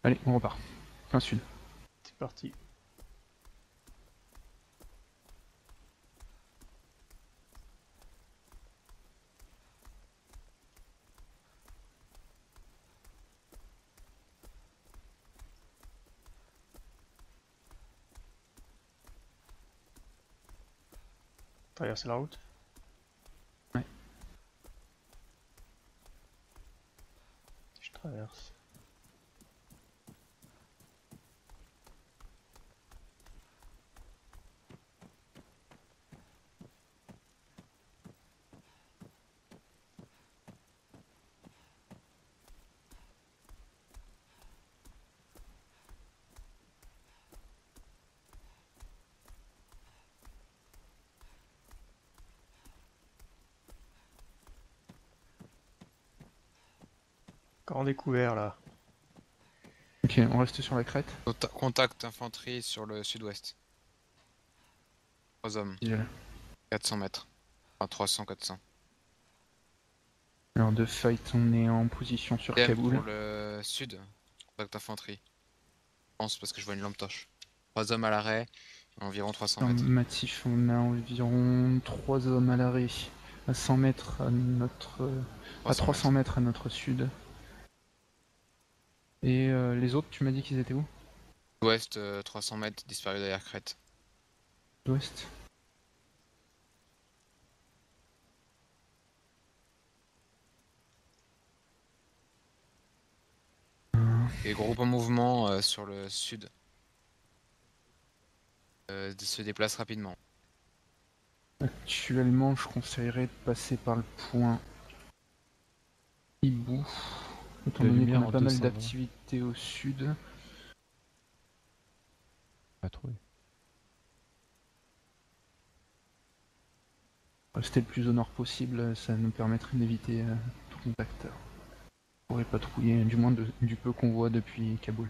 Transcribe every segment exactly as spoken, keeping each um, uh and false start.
Allez, on repart. Plein sud. C'est parti. Traverser la route. Ouais. Je traverse. Grand découvert là. Ok, on reste sur la crête. Conta- Contact infanterie sur le sud-ouest. Trois hommes, Déjà. quatre cents mètres. Enfin trois cents, quatre cents. Alors de fight, on est en position sur Deuxième Kaboul. pour le sud. Contact infanterie. Je pense parce que je vois une lampe torche. Trois hommes à l'arrêt, environ trois cents mètres. Affirmatif, on a environ trois hommes à l'arrêt, à cent mètres à notre... à trois cents mètres à notre sud. Et euh, les autres, tu m'as dit qu'ils étaient où? Ouest, euh, trois cents mètres, disparu derrière crête. L'ouest. Et groupe en mouvement euh, sur le sud. Euh, se déplace rapidement. Actuellement, je conseillerais de passer par le point Hibou, étant La donné lumière qu'on a en pas mal deux cent vingt. d'activités au sud. Pas trouvé. Rester le plus au nord possible, ça nous permettrait d'éviter euh, tout contact. On pourrait patrouiller, du moins de- du peu qu'on voit depuis Kaboul.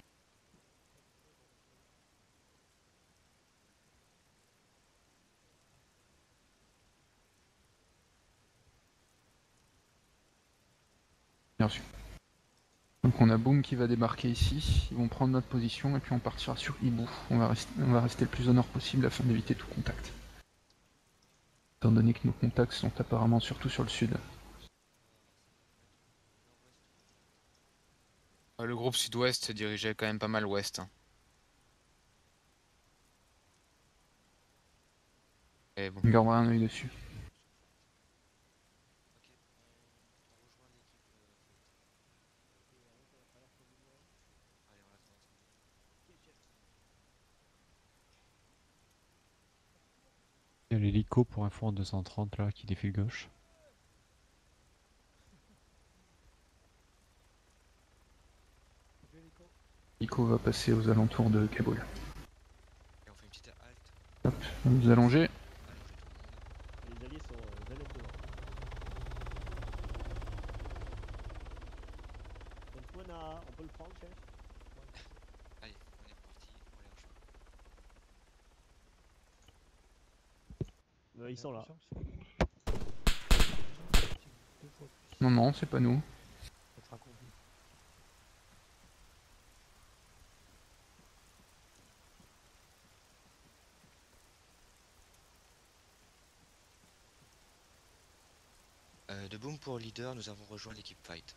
Bien sûr. Donc on a Boom qui va débarquer ici, ils vont prendre notre position et puis on partira sur Hibou. On va rester, on va rester le plus au nord possible afin d'éviter tout contact. Étant donné que nos contacts sont apparemment surtout sur le sud. Euh, le groupe sud-ouest se dirigeait quand même pas mal ouest. Hein. Et bon. On gardera un œil dessus. Il y a l'hélico pour info en deux cent trente là qui défile gauche. Ico va passer aux alentours de Kaboul. Et on fait une petite halte. Hop, vous allongez. Les alliés sont euh, allés devant. Donc Mona, on peut le prendre, chef? Allez, on est reparti, on les rejoint. Euh, Ils sont là. Non, non, c'est pas nous. Ça sera compliqué. Euh, de Boom pour leader, nous avons rejoint l'équipe Fight.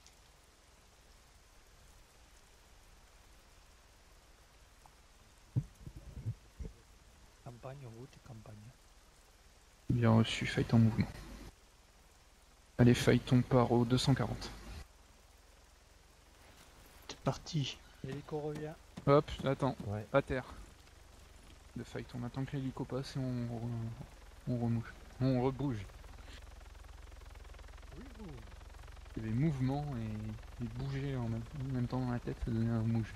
Campagne, route et campagne. Bien reçu, fight en mouvement. Allez, fight, on part au deux cent quarante. C'est parti. L'hélico revient. Hop, attends, Ouais. à terre. De fight, on attend que l'hélico passe et on, on remouche. On rebouge. Il y avait mouvement et, et bouger en même, en même temps dans la tête, ça donnait un mouge.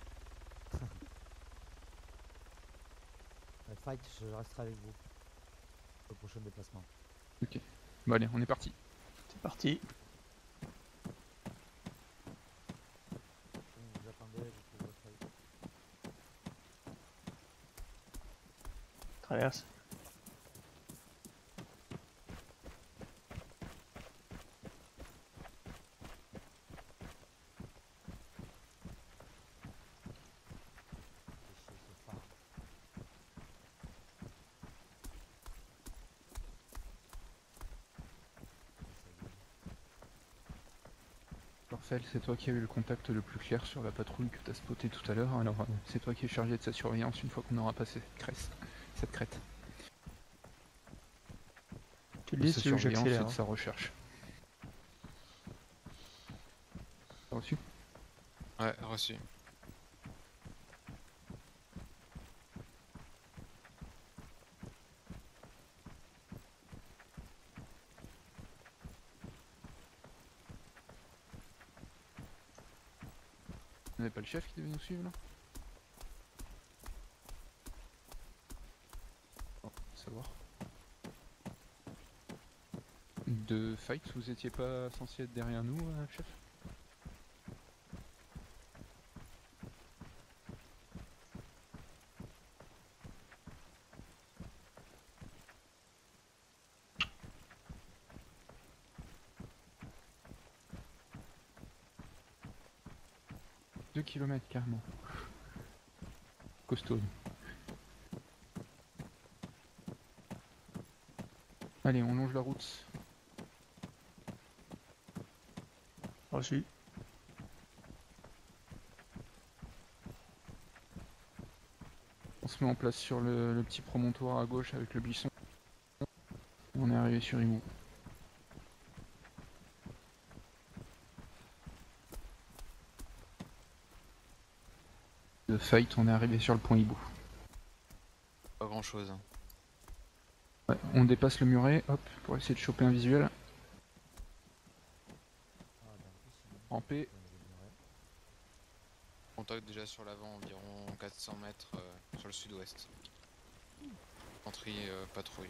Fight, je resterai avec vous au prochain déplacement. Ok. Bon allez, on est parti. C'est parti. Vous attendez, je trouve votre fight. Traverse. Marcel, c'est toi qui as eu le contact le plus clair sur la patrouille que tu as spoté tout à l'heure, alors euh, c'est toi qui es chargé de sa surveillance une fois qu'on aura passé cette crête. Cette crête. Tu le De dis, sa tu veux que surveillance et j'accélère. de Hein. sa recherche. T'as reçu? Ouais, reçu. On n'avait pas le chef qui devait nous suivre là? Oh, savoir. De fight, vous étiez pas censé être derrière nous, euh, chef? Deux kilomètres carrément. Costaud. Allez, on longe la route. Reçu. On se met en place sur le, le petit promontoire à gauche avec le buisson. On est arrivé sur Hibou. De fight, on est arrivé sur le point Hibou. Pas grand chose. Hein. Ouais, on dépasse le muret, hop, pour essayer de choper un visuel. Ah, bah, en plus, il- Rampé. ouais, il est ignoré. Contact déjà sur l'avant, environ quatre cents mètres euh, sur le sud-ouest. Infanterie euh, patrouille.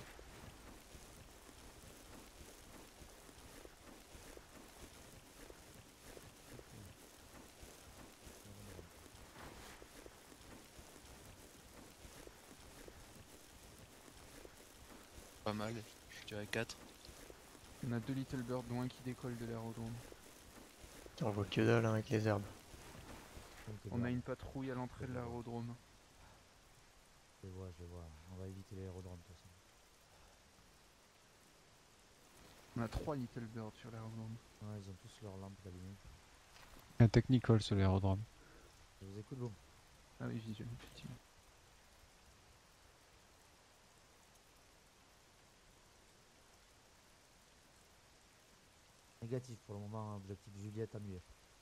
Pas mal, je dirais quatre. On a deux Little Bird loin qui décollent de l'aérodrome. On voit que dalle hein, avec les herbes. Donc, t'es On a bien. une patrouille à l'entrée de l'aérodrome. Je les vois, je les vois. On va éviter l'aérodrome de toute façon. On a trois Little Bird sur l'aérodrome. Ouais, ils ont tous leurs lampes allumées. Un technical sur l'aérodrome. Je vous écoute, vous. Ah oui, visuel, effectivement. Négatif pour le moment, objectif Juliette annulé.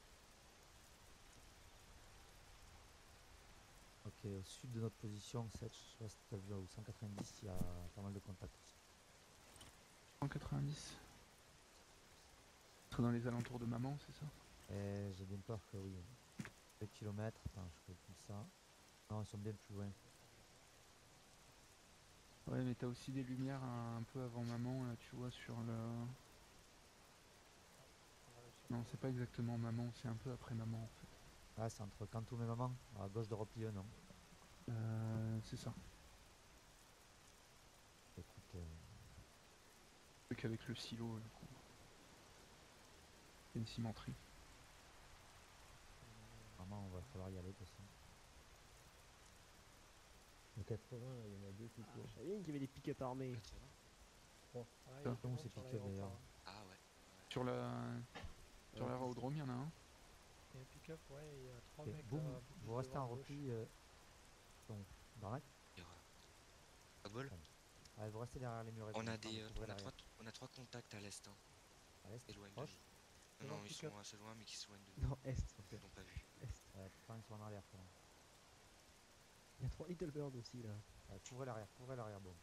Ok, au sud de notre position, sept, je sais pas si tu as vu, ou cent quatre-vingt-dix, il y a pas mal de contacts aussi. cent quatre-vingt-dix. Dans les alentours de Maman, c'est ça? Et j'ai bien peur que oui. deux kilomètres, attends, je calcule ça. Non, ils sont bien plus loin. Ouais, mais t'as aussi des lumières un, un peu avant Maman, là, tu vois, sur le... Non, c'est pas exactement Maman, c'est un peu après Maman, en fait. Ah, c'est entre Cantoum et Maman, à gauche de repli un, non? Euh, c'est ça. Écoute, euh, Le truc avec le silo, là. C'est une cimenterie. Maman, on va falloir y aller de toute façon. En quatre-vingts, là, il y en a deux qui courent. Je savais bien qu'il y avait des pick-up armés. Trois. Ouais, Ça. il y a Où tout c'est sur pick-up, d'ailleurs? l'aéroport, hein. Ah ouais. Sur la... Sur Ouais. l'aérodrome, il y en a un. Il y a un pick-up, ouais, il y a trois Ok, mecs boum, là. vous juste restez en devant, gauche. repli. Euh... Bon, Barnac. Il y aura. Pas bol. Allez, vous restez derrière les murs. On a des, euh, on a trois, on a trois contacts à l'est. Hein. À l'est, Éloigne de proche. nous. Non, Devant non, le ils pick-up. sont assez loin, mais qui s'éloignent de nous. Non, Est. Ok. Ils l'ont pas vu. Est. Euh, pourtant, ils sont en arrière quand même. Il y a trois Little Bird aussi là. Euh, couvrez l'arrière, couvrez l'arrière, bon.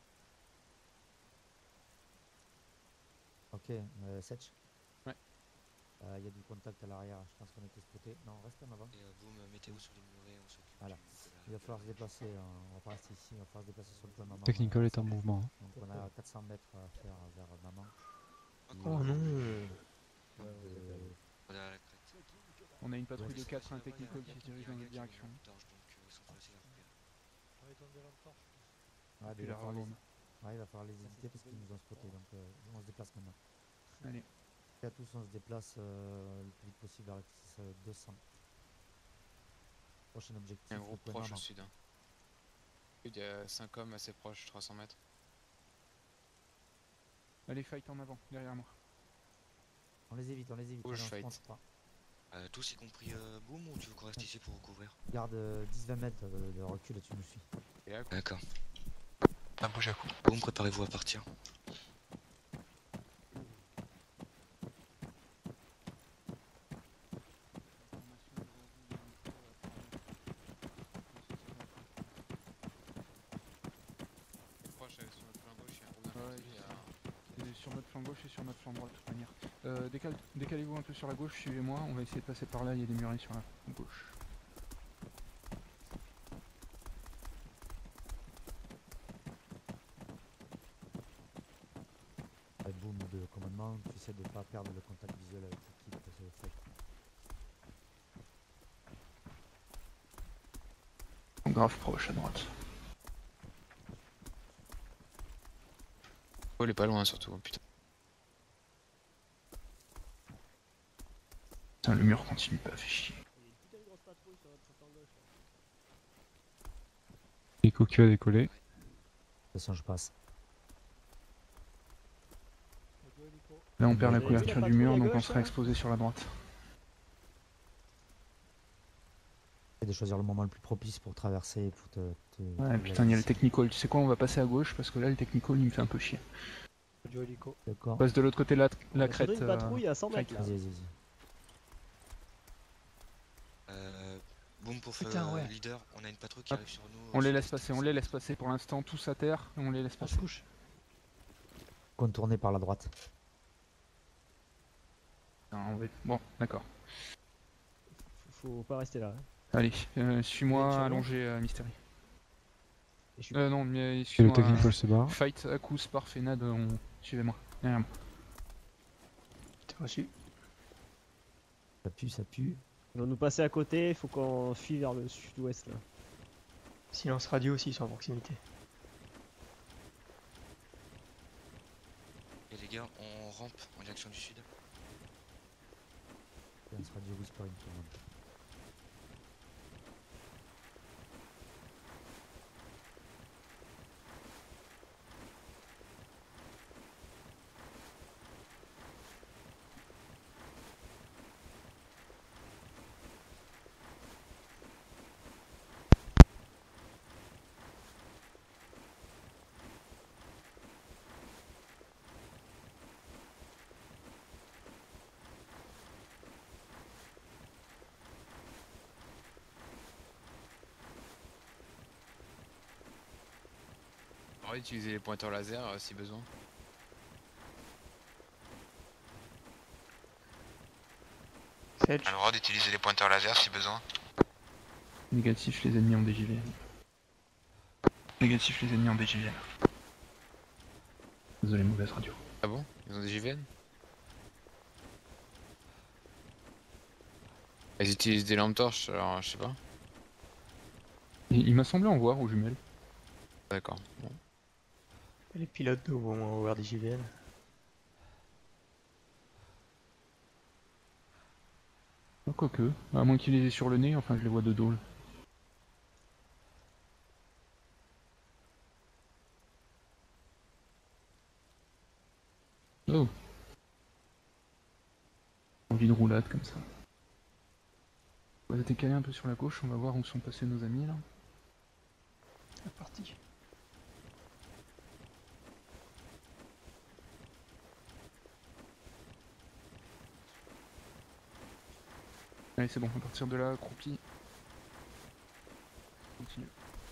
Ok, euh, Setch. Ouais. Euh, Il y a du contact à l'arrière, je pense qu'on était spoté. Non, restez en avant. Et euh, boum, mettez-vous sur les murets, on s'occupe Voilà. du- de la- Il va de falloir se la- déplacer, hein, on va pas rester ici, il va falloir se déplacer sur le point Maman. Technical euh, est en mouvement. hein. Donc on a quatre cents mètres à faire vers Maman. Ah, Oh qu'on non. Euh, on est à la crête. On a une patrouille Ouais, de Ils sont quatre, facile un à voir, il y a- technical il y a qui se un dirige gars dans qui notre met une direction. lampe torche, donc euh, ils sont faciles à repérer. On va éteindre les lampes torches. ouais, Puis il, va falloir les... l'aérodrome. ouais, il va falloir les éviter parce qu'ils nous ont spoté. Donc euh, on se déplace maintenant. Allez. Et à tous, on se déplace euh, le plus vite possible vers l'exercice euh, deux cents. Prochain objectif, Il y a un le groupe point proche au Maman. sud. Hein. Il y a cinq hommes assez proches, trois cents mètres. Allez, fight en avant, derrière moi. On les évite, on les évite. Push Allez, on se fight. concentre. Euh, tous y compris euh, Boom ou tu veux qu'on reste ici pour recouvrir? Garde euh, dix vingt mètres euh, de recul et tu nous suis. D'accord. On bouge à coup. Boom, préparez-vous à partir. Proche euh, sur notre flanc gauche, il y a un groupe Ouais, d'infanterie. je sais. Et sur notre flanc gauche et sur notre flanc droit de toute manière. Euh, décale- Décalez-vous un peu sur la gauche, suivez-moi, on va essayer de passer par là, il y a des murailles sur la gauche. Avec boom de commandement, tu essaies de pas perdre le contact visuel avec l'équipe. C'est le fait. Grave proche à droite. Oh, il est pas loin surtout, putain. Putain, le mur continue pas, fait chier. Il y a une putain de grosse patrouille sur notre flanc gauche. là. L'hélico qui va décoller. De toute façon, je passe. Let's go, hélico. Là on perd la Vous avez vu la couverture du patrouille mur, à donc on gauche, sera là exposé sur la droite. Essaie de choisir le moment le plus propice pour traverser et pour te. te Ouais, te putain, il y a le laisser. technical. Tu sais quoi, on va passer à gauche parce que là, le technical il me fait un peu chier. Du hélico. D'accord. On passe de l'autre côté de la, On la a surtout crête. une euh, patrouille à cent mètres là. Vas-y, vas-y, vas-y. Euh, Boom pour Putain, euh, ouais. leader, on a une patrouille qui Hop. arrive sur nous. On euh, les sur laisse l'est. passer, on les laisse passer pour l'instant, tous à terre, et on les laisse On se passer. couche. Contourner par la droite. Non, on va- Bon, d'accord. Faut, faut pas rester là. hein. Allez, euh, Viens suis-moi sur moi. allongé à Mystery. Et je suis Euh, non, mais Et le excuse-moi. technical se barre. Fight, Akous, parfait, Nad, on... suivez-moi. Derrière moi. T'es reçu. Ça pue, ça pue. Ils vont nous passer à côté, il faut qu'on fuit vers le sud-ouest là. Silence radio aussi, ils sont en proximité. Et les gars, on rampe en direction du sud. On sera du whispering tout le monde. On va utiliser les pointeurs laser euh, si besoin. Sedge. On a le droit d'utiliser les pointeurs laser si besoin. Négatif, les ennemis en D J V. Négatif, les ennemis en D J V. Désolé, mauvaise radio. Ah bon? Ils ont des J V N? Ils utilisent des lampes torches, alors je sais pas. Il, il m'a semblé en voir aux jumelles. D'accord. Bon. Les pilotes de vont avoir des J V N. Ah, quoique, à moins qu'il les ait sur le nez, enfin je les vois de dos là. Oh. Envie de roulade comme ça. On va décaler un peu sur la gauche, on va voir où sont passés nos amis là. C'est parti. Allez c'est bon, à partir de là, accroupi. Continue.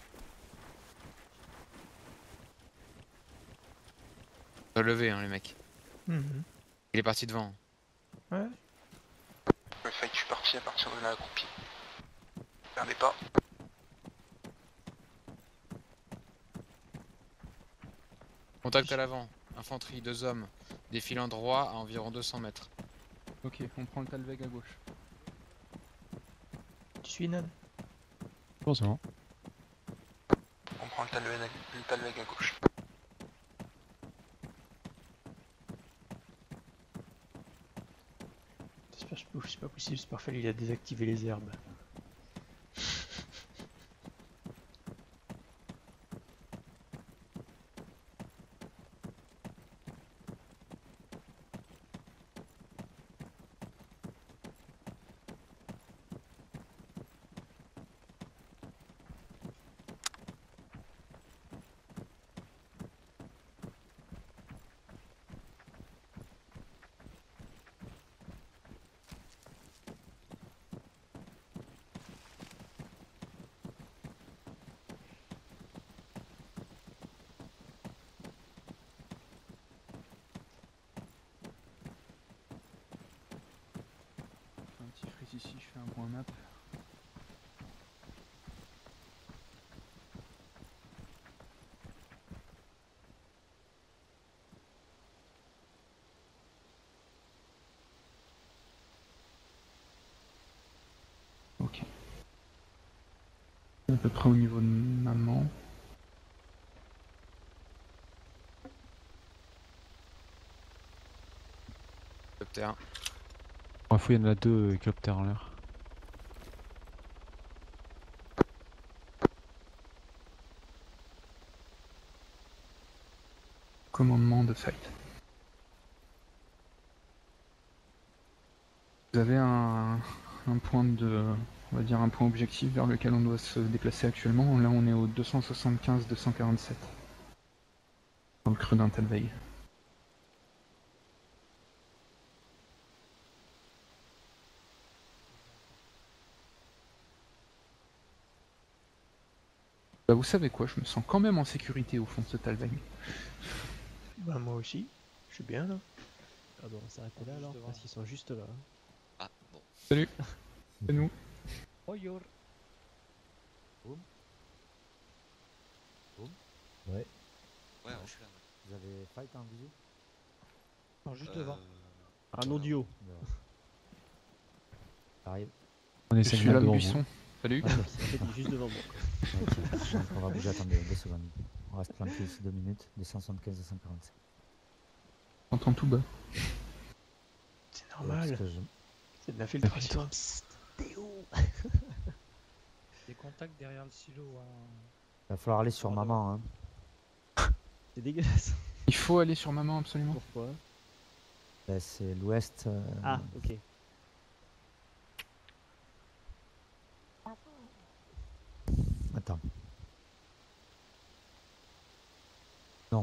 Relevé hein les mecs. Mhm. Il est parti devant. Ouais. Le fight, je suis parti à partir de là accroupi. Perdez pas. Contact à l'avant. Infanterie, deux hommes. Défilant droit à environ deux cents mètres. Ok, on prend le Talveg à gauche. Tu suis Nan. Bon, c'est bon. On prend le Talveg à, le Talveg à gauche. J'espère que je peux- c'est pas possible, c'est parfait, il a désactivé les herbes. ici, je fais un point map. Ok. À peu près au niveau de maman. Hélicoptère. Pour info, il y en a deux hélicoptères en l'air. Commandement de fight. Vous avez un, un point de, on va dire un point objectif vers lequel on doit se déplacer actuellement. Là, on est au deux cent soixante-quinze deux cent quarante-sept. Dans le creux d'un Talveil. Bah, vous savez quoi, je me sens quand même en sécurité au fond de ce Talveil. Bah moi aussi, je suis bien là. Ah bon, on va s'arrêter là alors, parce qu'ils sont juste là. Ah, bon. Salut, c'est nous. Oh yor. Ouais. Ouais, ouais, je suis là. Vous avez fight en visu? Alors juste Euh, devant. Un voilà. audio. D'accord. Arrive. On est Je cinq suis là, mètres le devant buisson. vous. Salut. Ah, ok. En fait, il est juste devant moi. Ok, donc on va bouger, attendez, deux secondes. On reste planqué ici deux minutes, deux cent soixante-quinze deux cent quarante-sept. J'entends tout bas. C'est Parce normal, que je- c'est de l'infiltration. Théo. Des contacts derrière le silo. Hein. Il va falloir aller sur Oh, maman. Hein. C'est dégueulasse. Il faut aller sur maman absolument. Pourquoi? Ben, c'est l'ouest. euh, Ah, ok. Attends. Non,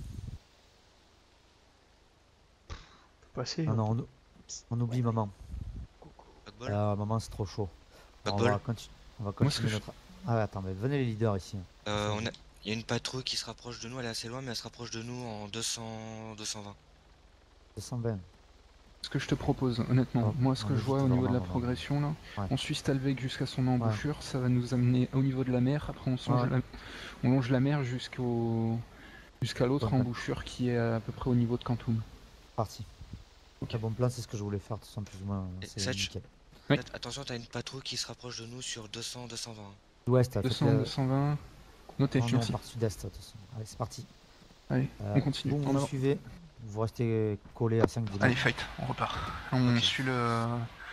Passer. non, non, on, on oublie maman. Packball Euh, maman, c'est trop chaud. On Packball va, conti- on va Moi, ce que continuer je- notre. Ah, ouais, attends, mais venez les leaders ici. Euh, on a... Il y a une patrouille qui se rapproche de nous, elle est assez loin, mais elle se rapproche de nous en deux cents, deux cent vingt. deux cent vingt. Ce que je te propose, honnêtement, Oh, moi ce on que je hésite vois au niveau de la vraiment, vraiment. progression là, Ouais. on suit Stalveg jusqu'à son embouchure, ça va nous amener au niveau de la mer, après on, songe Ouais. la... on longe la mer jusqu'au jusqu'à l'autre Ouais. embouchure qui est à peu près au niveau de Kantoum. Parti. Ok. Un bon plan, c'est ce que je voulais faire, tout ça, plus ou moins. Et C'est Satch nickel. Oui. Att- Attention, t'as une patrouille qui se rapproche de nous sur deux cents, deux cent vingt. L'ouest, deux cents, deux cent vingt, notez, Non, non, on merci. part sud-est, de toute façon. Allez, c'est parti. Allez, Euh, on continue, Vous, en vous avant. suivez. Vous restez collé à cinq dix Allez, fight, on repart. On Ok. suit le...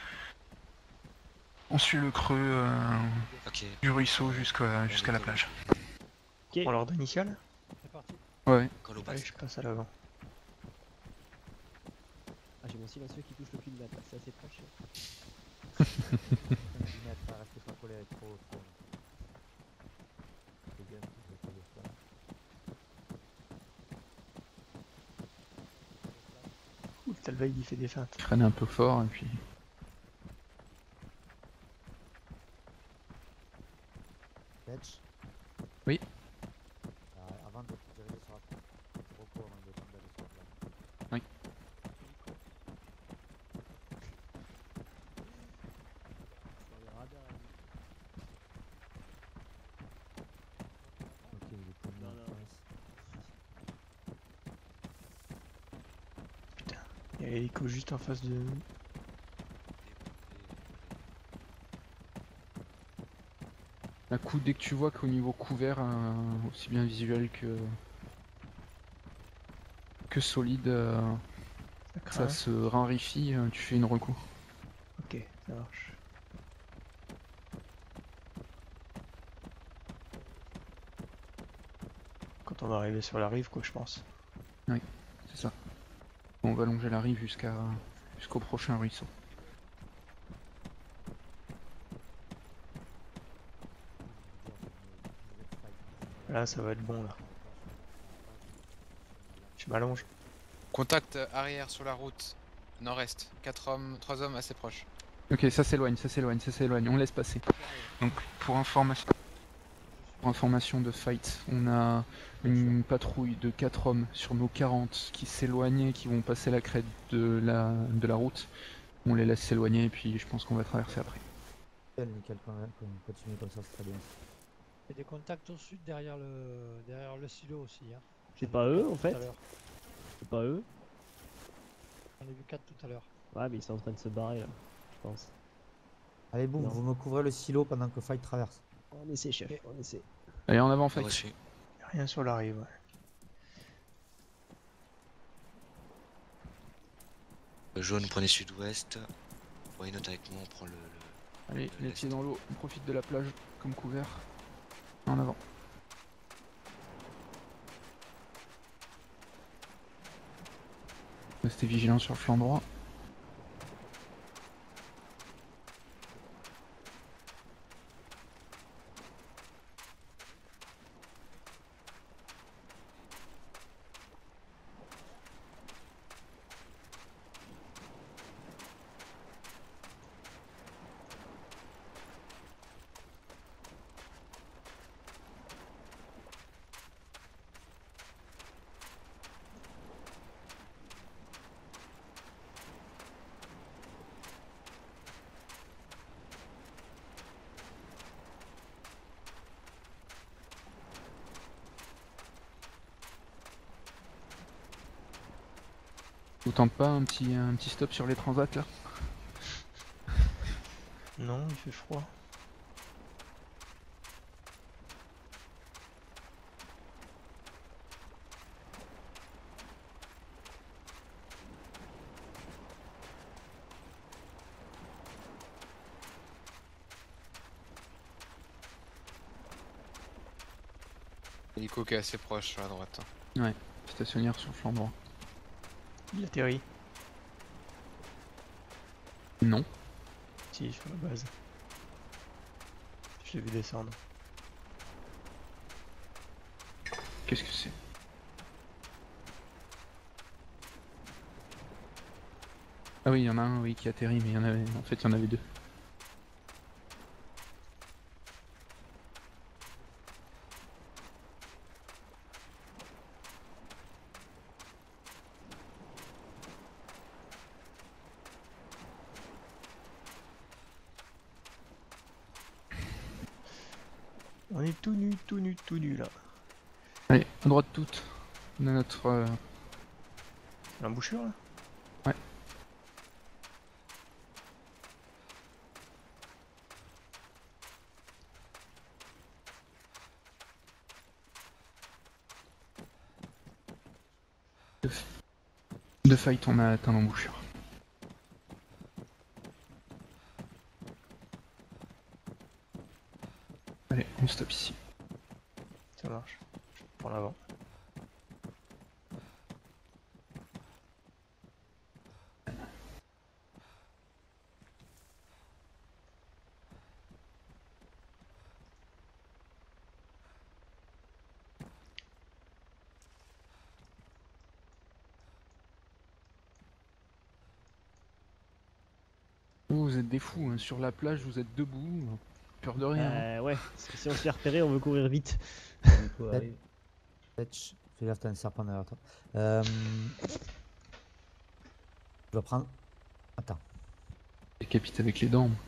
On suit le creux euh, Ok. du ruisseau jusqu'à jusqu'à la plage. Ok. On l'ordre initial? C'est parti. Ouais, Call au Allez, bas. je passe à l'avant. Ah, j'ai mon silencieux qui touche le cul de map, c'est assez proche. dix mètres, là, restez pas collé avec trop. trop. Fais gaffe, vous êtes pas de flamme. Ouh, le Talveil il fait des feintes. freine un peu fort et puis... Fetch. Oui. Euh, avant de te diriger sur la plage. Repos avant de tomber sur la plage. Oui. Sur les radars. Ok, il est pas Non, en non. place. Il y a l'hélico juste en face de nous. Un coup, dès que tu vois qu'au niveau couvert, euh, aussi bien visuel que que solide, euh, Ça ça craint. se raréfie, euh, tu fais une reco. Ok, ça marche. Quand on va arriver sur la rive, quoi, je pense. C'est ça. On va longer la rive jusqu'à jusqu'au prochain ruisseau. Là, ça va être bon, là. Je m'allonge. Contact euh, arrière sur la route, nord-est. Quatre hommes, trois hommes assez proches. Ok, ça s'éloigne, ça s'éloigne, ça s'éloigne, on laisse passer. Donc pour information, pour information de fight, on a une patrouille de quatre hommes sur nos quarante qui s'éloignent et qui vont passer la crête de la, de la route. On les laisse s'éloigner et puis je pense qu'on va traverser après. Nickel, nickel, quand même, qu'on continue comme ça, c'est très bien. Il y a des contacts au sud derrière le derrière le silo aussi. Hein. C'est J'en ai pas vu eux, quatre en tout fait à l'heure. C'est pas eux. J'en ai vu quatre tout à l'heure. Ouais, mais ils sont en train de se barrer là, je pense. Allez, boum, Non. vous me couvrez le silo pendant que Fight traverse. On essaie, chef, Ok. on essaie. Allez, en avant, fight. Reçu. Rien sur la rive, ouais. Le jaune, prenez sud-ouest. Why not avec moi, on prend le. le... Allez, le les lest. pieds dans l'eau, on profite de la plage comme couvert. En avant. Restez vigilants sur le flanc droit. Vous tente pas un petit, un petit stop sur les transats là? Non, il fait froid. Hélico qui est assez proche sur la droite. Ouais, stationnaire sur le flanc droit. Il atterrit. Non. Si, sur la base. Je l'ai vu descendre. Qu'est-ce que c'est? Ah oui, il y en a un oui, qui atterrit, mais il y en avait. En fait, il y en avait deux. On est tout nu, tout nu, tout nu là. Allez, à droite toute. On a notre. euh, L'embouchure là. Ouais. De, de fight, on a atteint l'embouchure. Allez, on stop ici. Ça marche. Je prends l'avant. Vous, vous êtes des fous, hein. Sur la plage, vous êtes debout. Peur de rien. hein. Euh, ouais, parce que si on se fait repérer, on veut courir vite. Fetch, fais gaffe, t'as un serpent derrière toi. Euh... Je dois prendre. Attends. Décapite avec les dents.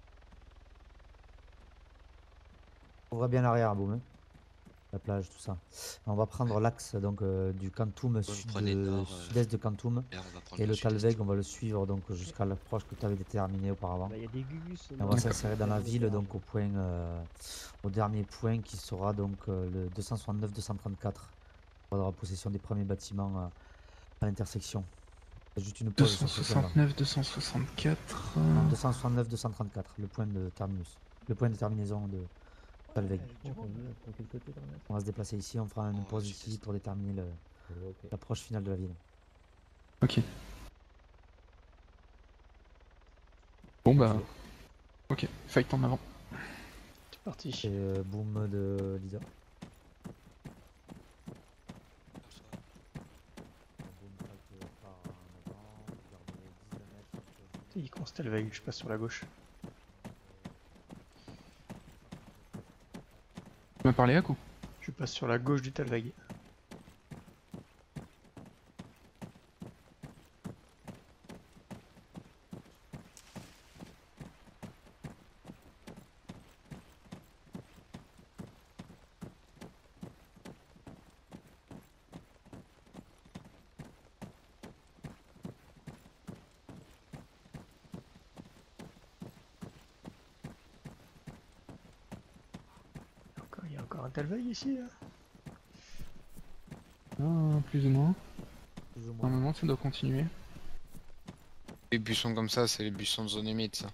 Ouvre bien l'arrière, boum. hein. La plage, tout ça. On va prendre l'axe donc euh, du Kantoum Vous sud, prenez nord, euh, sud-est de Kantoum. Là, on va prendre Et le sud-est. Talveg, on va le suivre donc jusqu'à l'approche que tu avais déterminée auparavant. Bah, il y a des gugus. Et on va s'insérer dans la ville donc au point, euh, au dernier point qui sera donc euh, le deux cent soixante-neuf deux cent trente-quatre. On aura possession des premiers bâtiments euh, à l'intersection. C'est juste une pause sur ce point-là. deux cent soixante-neuf deux cent soixante-quatre. Non, deux cent soixante-neuf deux cent trente-quatre, le point de terminus. Le point de terminaison de Talveg. On va se déplacer ici, on fera une Oh, pause sud-est. ici pour déterminer le- l'approche finale de la ville. Ok. Bon bah. Ok, fight en avant. C'est parti. Et euh, boom de Lisa. Il constate le veille, je passe sur la gauche. Tu m'as parlé à coup? Je passe sur la gauche du Talveg. Encore un Talveil ici là. Ah, plus ou moins. Plus ou moins. Normalement, ça doit continuer. Les buissons comme ça, c'est les buissons de zone humide, ça.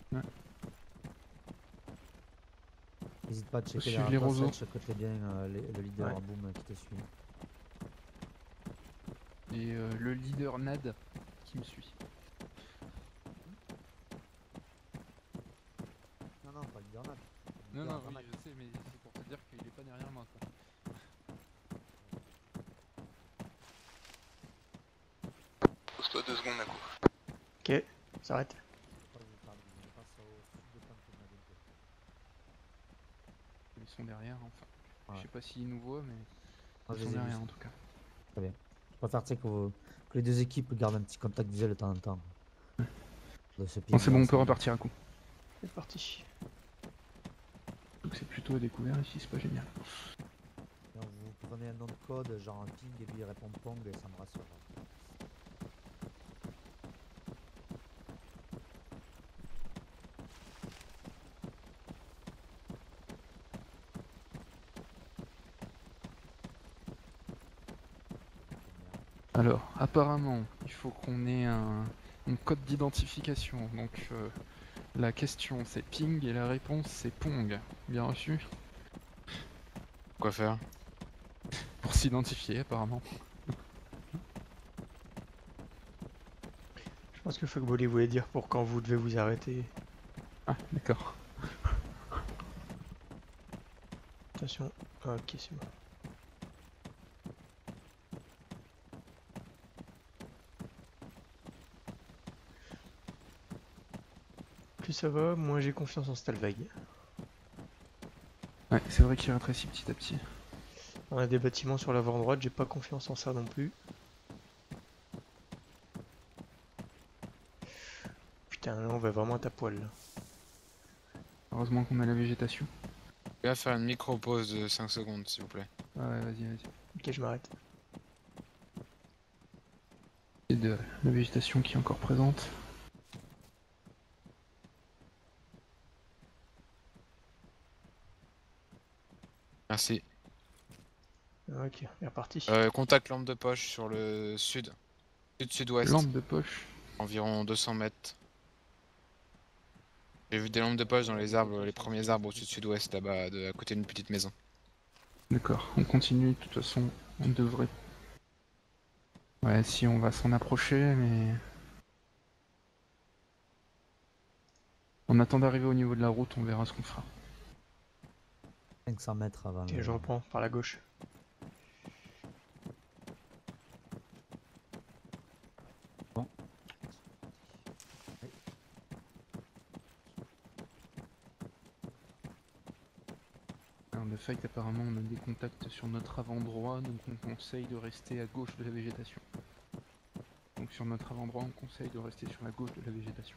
N'hésite pas à checker suivre derrière les toi, roseaux. Seth, check bien euh, les- le leader Ouais. à boom qui te suit. Et euh, le leader Nad qui me suit. Non, non, pas le leader Nad. Non, non, oui, je sais, mais c'est pour te dire qu'il est pas derrière moi, quoi. Pose-toi deux secondes à coup. Ok, s'arrête. Ils sont derrière, enfin. Ouais. Je sais pas s'ils nous voient, mais Moi, ils je sont les ai vus. derrière en tout cas. Très bien. Je préfère tu sais, que, vos- que les deux équipes gardent un petit contact visuel de temps en temps. De se Bon, c'est bon, on peut ensemble. repartir à coup. C'est parti. Donc c'est plutôt à découvert ici, c'est pas génial. Donc, vous prenez un nom de code, genre un ping, et lui il répond pong, et ça me rassure. Alors, apparemment, il faut qu'on ait un, un code d'identification. Donc euh, la question c'est ping et la réponse c'est pong. Bien reçu? Quoi faire? Pour s'identifier apparemment. Je pense que Fogbolly voulait dire pour quand vous devez vous arrêter. Ah, d'accord. Attention. Ah, ok, c'est bon. Plus ça va, moins j'ai confiance en Stalveig. Ouais, c'est vrai qu'il rétrécit petit à petit. On a des bâtiments sur l'avant droite, j'ai pas confiance en ça non plus. Putain, là on va vraiment à ta poil. Là. Heureusement qu'on a la végétation. Je vais faire une micro pause de cinq secondes, s'il vous plaît. Ah ouais, vas-y, vas-y. Ok, je m'arrête. Et de la végétation qui est encore présente. Merci. Ok, on est reparti. Euh, contact lampe de poche sur le sud. Sud-sud-ouest. Lampe de poche. Environ deux cents mètres. J'ai vu des lampes de poche dans les arbres, les premiers arbres au sud-sud-ouest, là-bas, de- à côté d'une petite maison. D'accord, on continue, de toute façon, on devrait... Ouais, si on va s'en approcher, mais... On attend d'arriver au niveau de la route, on verra ce qu'on fera. cinq cents mètres avant Ok, le... je reprends par la gauche. Bon. Alors, de fait, apparemment, on a des contacts sur notre avant droit, donc on conseille de rester à gauche de la végétation. Donc sur notre avant droit, on conseille de rester sur la gauche de la végétation.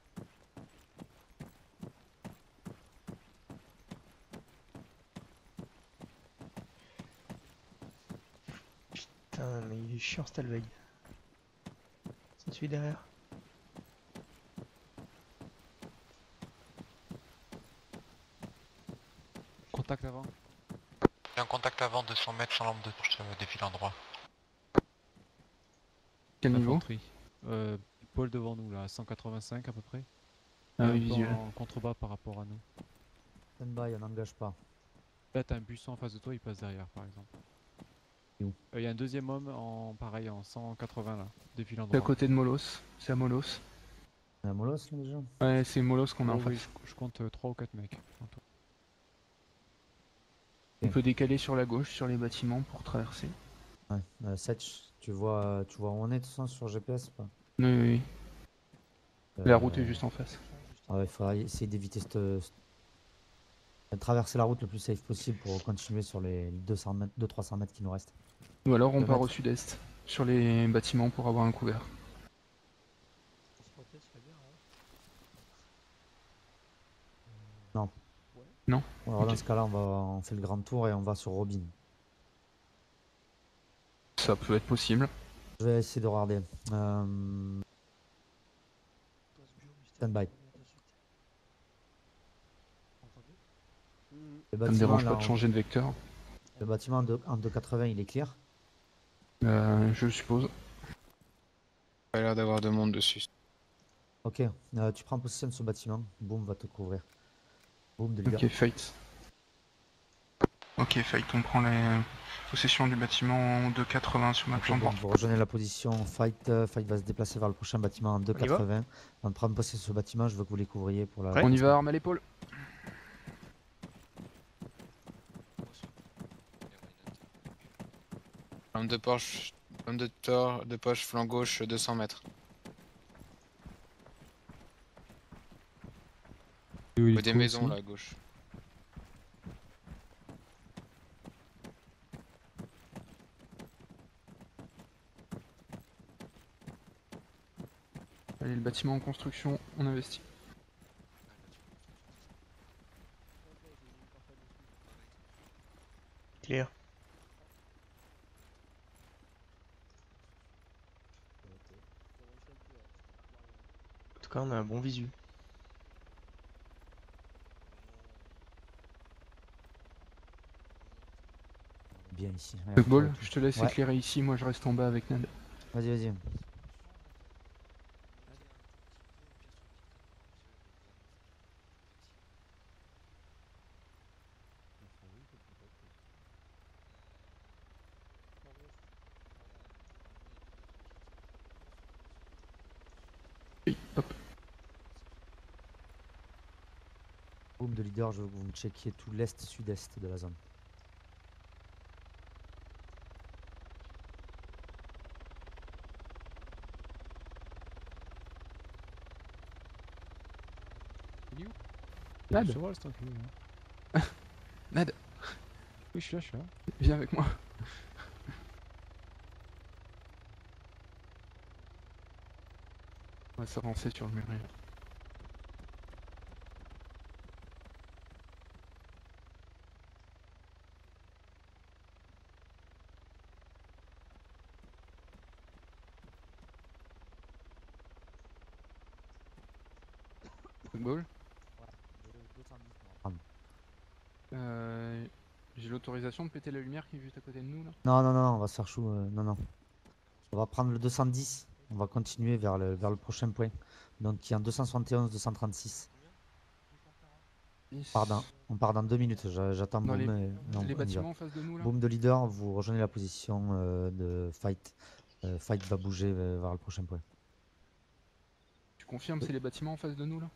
Putain, mais il est chiant Stalveig. C'est celui derrière. Contact avant. J'ai un contact avant deux cents mètres sans lampe de poche, euh, défile en droit. Quel niveau? Infanterie. Euh, pôle devant nous là, à cent quatre-vingt-cinq à peu près. Ah Un oui, peu visuel. en contrebas par rapport à nous. Stand-by, on n'engage pas. Là t'as un buisson en face de toi, il passe derrière par exemple. Et où? Il y a un deuxième homme en pareil en cent quatre-vingts là, défile en C'est à droit. côté de Molos, c'est à Molos. On a Molos là déjà? Ouais, c'est Molos qu'on a en Oh, oui, face. je, je compte trois ou quatre mecs. en tout. On peut décaler sur la gauche, sur les bâtiments pour traverser. Ouais. Euh, Setch, tu vois, tu vois où on est de toute façon sur G P S ou pas? Oui, oui, oui. La Euh, route est juste en face. ah ouais, il faudra essayer d'éviter cette... cette- de traverser la route le plus safe possible pour continuer sur les deux cents mètres, deux cents trois cents mètres qui nous restent. Ou alors on Le part au mettre. sud-est, sur les bâtiments pour avoir un couvert. Transporter serait bien, hein. Non. Non? Alors Ok. dans ce cas-là, on, va, on fait le grand tour et on va sur Robin. Ça peut être possible. Je vais essayer de regarder. Euh... Stand by. Entendu? Le Ça me bâtiment, dérange là, pas de en- changer de vecteur. le bâtiment en deux- en deux quatre-vingts, il est clear. Euh, je suppose. Pas l'air d'avoir de monde dessus. Ok, euh, tu prends possession de ce bâtiment. Boom va te couvrir. Boom de leader. Ok, fight. Ok, Fight, on prend la possession du bâtiment de quatre-vingts sur ma Ok, plan bon, droit. vous rejoignez la position. Fight, euh, Fight va se déplacer vers le prochain bâtiment en deux On y va quatre-vingts. On prend possession de ce bâtiment, je veux que vous les couvriez pour la. Ouais. On y parce va, que- arme à l'épaule. Lampe de poche, lampe de, tor- de poche, flanc gauche, deux cents mètres. Et Ou hélico des maisons aussi. là à gauche. Allez, le bâtiment en construction, on investit. Clear. En tout cas, on a un bon visu. Bien ici. Ouais, Duckball, ok, ok. je te laisse Ouais. éclairer ici, moi je reste en bas avec Nad. Vas-y, vas-y. Oui, hop. Boom de leader, je veux que vous me checkiez tout l'est-sud-est de la zone. Nad, Je vois, c'est tranquille. hein. Nad, Oui, je suis là, je suis là. viens avec moi. On va s'avancer sur le muret. Duckball, euh, j'ai l'autorisation de péter la lumière qui est juste à côté de nous là. Non, non, non, on va se faire chou. euh, non, non. On va prendre le deux cent dix. On va continuer vers le, vers le prochain point. Donc, qui est en deux cent soixante et onze, deux cent trente-six. On part dans, on part dans deux minutes. j'a- J'attends Dans Boom. les, et- et on- les on y va. bâtiments en face de nous là. Boom de leader, vous rejoignez la position euh, de Fight. Euh, Fight va bouger euh, vers le prochain point. Tu confirmes c'est les bâtiments en face de nous là.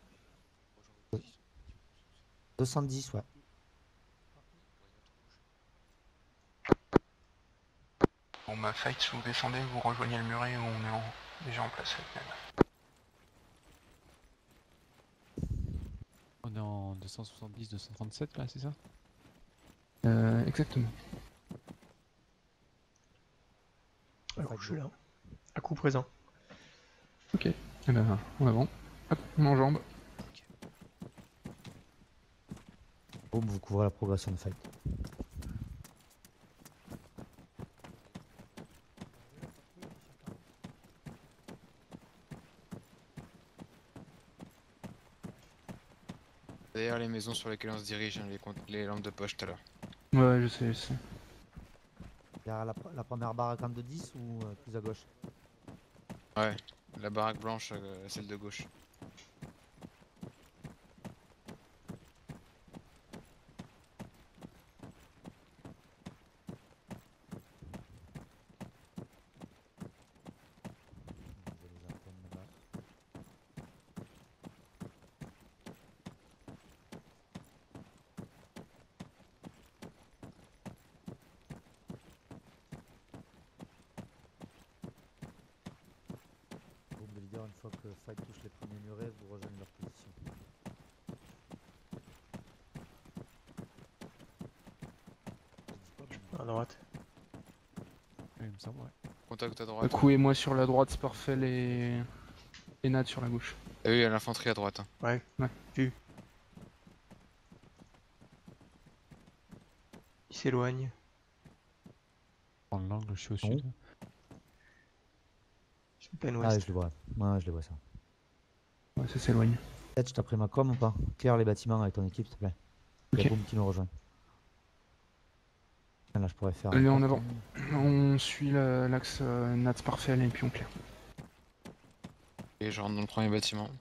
deux cent dix, ouais. Bon bah Fight, si vous descendez, vous rejoignez le muret où on est en- déjà en place avec Nad. On est en deux cent soixante-dix, deux cent trente-sept là, c'est ça? Euh, exactement. À coup, je suis là. À coup présent. Ok. Eh ben, en avant. Hop, on enjambe. Boom, vous couvrez la progression de Fight. Derrière les maisons sur lesquelles on se dirige, hein, les, comptes- les lampes de poche tout à l'heure. Ouais, je sais, je sais. Derrière la, la première baraque en deux dix ou euh, plus à gauche? Ouais, la baraque blanche, euh, celle de gauche. Je les antenne là-bas. Boom de leader, une fois que Fight touche les premiers murets, vous rejoignez leur position. J'ai dit quoi, À droite. Oui, il me semble, ouais. Contact à droite. Coup et moi sur la droite, Sparfell et... et Nad sur la gauche. Ah oui, à l'infanterie à droite. hein. Ouais. Ouais. Vu. Il s'éloigne. Prendre l'angle, je suis au Non. sud. Je suis plein Ah, ouest. je le vois. Ouais, je le vois ça. Ouais, ça s'éloigne. Peut-être, je t'ai pris ma com ou pas? Claire les bâtiments avec ton équipe, s'il te plaît. Il y a Ok. Boom qui nous rejoint. Là, je pourrais faire. un Allez, en carte. avant. On suit le- l'axe euh, Nats Parfait et puis on claire. Et je rentre dans le premier bâtiment.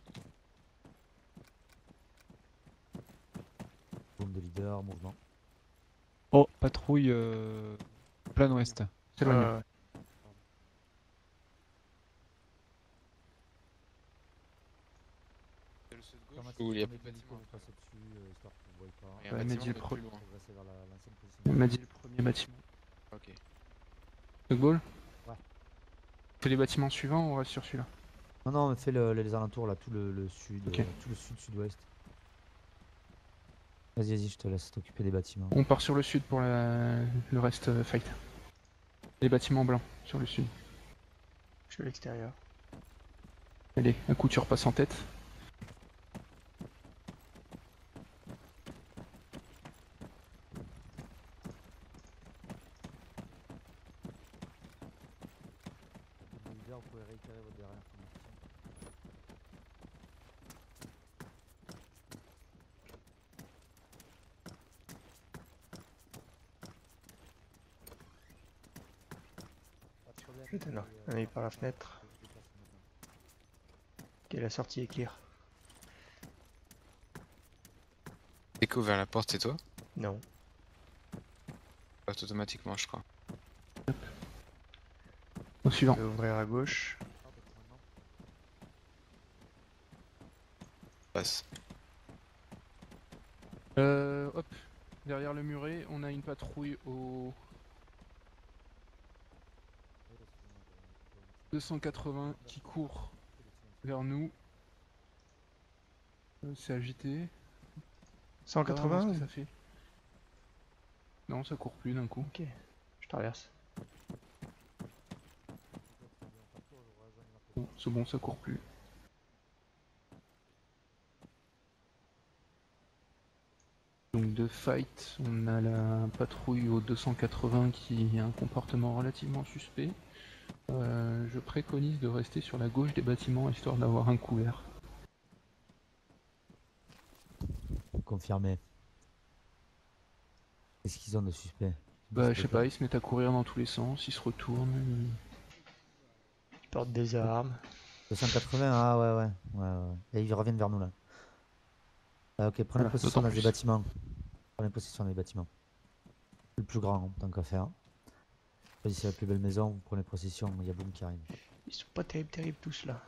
Boom de leader, mouvement. Oh, patrouille euh... plein ouest. C'est loin. Ouais, ouais. Le sud gauche Automatique, où il y a prenez plus de de l'hélico, bâtiments. vous passez dessus, euh, histoire que vous ne voyez pas. Il y a Ouais, un mais bâtiment dis le mais pro- plus loin. Progressez vers la- l'ancienne position. Il m'a dit le premier bâtiment. Ok. Dugball. Ouais. Fais les bâtiments suivants ou on reste sur celui-là? Non, non, mais fais le- les alentours là, tout le, le sud, Ok. euh, tout le sud-sud-ouest. Vas-y, vas-y, je te laisse t'occuper des bâtiments. On part sur le sud pour la- le reste euh, fight. Les bâtiments blancs sur le sud. Je suis à l'extérieur. Allez, un coup tu repasses en tête. Le leader, vous pouvez réitérer votre dernière formation. Pas de problème, Putain, non. vous pouvez, On euh, est par la fenêtre. vous déplacez maintenant. Ok, la sortie est clear. Dès qu'ouvert vers la porte, c'est toi? Non. Passe automatiquement, je crois. Au suivant. Je vais ouvrir à gauche. Passe. Euh, hop. Derrière le muret, on a une patrouille au deux cent quatre-vingts qui court vers nous. Euh, C'est agité. cent Pas vraiment quatre-vingts ce que ça fait. Non, ça court plus d'un coup. Ok, je traverse. Bon, c'est bon, ça court plus. Donc de fight, on a la patrouille au deux cent quatre-vingts qui a un comportement relativement suspect. Euh, je préconise de rester sur la gauche des bâtiments histoire d'avoir un couvert. Confirmé. Qu'est-ce qu'ils ont de suspect? Bah je sais pas, ils se mettent à courir dans tous les sens, ils se retournent. ils- Ils portent des armes. deux cent quatre-vingts, ah ouais, ouais, ouais, ouais. Et ils reviennent vers nous là. Ah, ok, prenez Voilà, possession d'autant dans les plus. bâtiments. Prenez possession des bâtiments. Le plus grand, hein, tant qu'à faire. Choisissez la plus belle maison, vous prenez possession, il y a Boom qui arrive. Ils sont pas terribles, terribles tous là.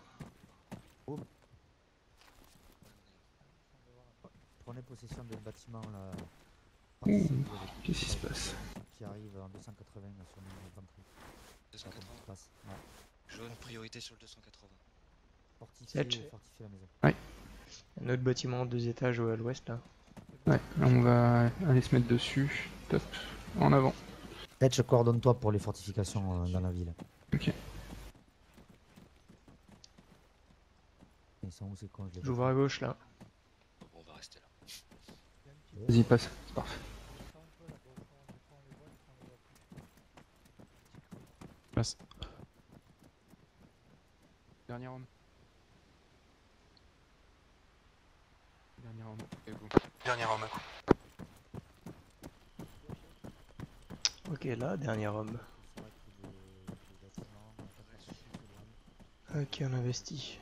Prenez possession des bâtiments là. Ouh, Participez avec- qu'est-ce qui se passe? Qui arrive en deux cent quatre-vingts là, sur mon infanterie. deux cent Voilà comment ça se quatre-vingts. passe. Ouais. Jaune, priorité sur le deux cent quatre-vingts. Fortifiez, Setch. fortifiez la maison. Un autre bâtiment, deux étages au- à l'ouest là. Ouais, là, on va aller se mettre dessus. Top, en avant. Tetch, coordonne-toi pour les fortifications euh, dans la ville. Ok. Ils sont où ces cons, je les vois J'ouvre à gauche là. Bon, on va rester là. Vas-y, passe, c'est parfait. Passe. Dernier homme. Dernier homme. Et vous? Dernier homme. Ok, là, dernier homme. pas. C'est vrai qu'il y a des- des bâtiments, on a pas de soucis, c'est loin. Ok, on investit.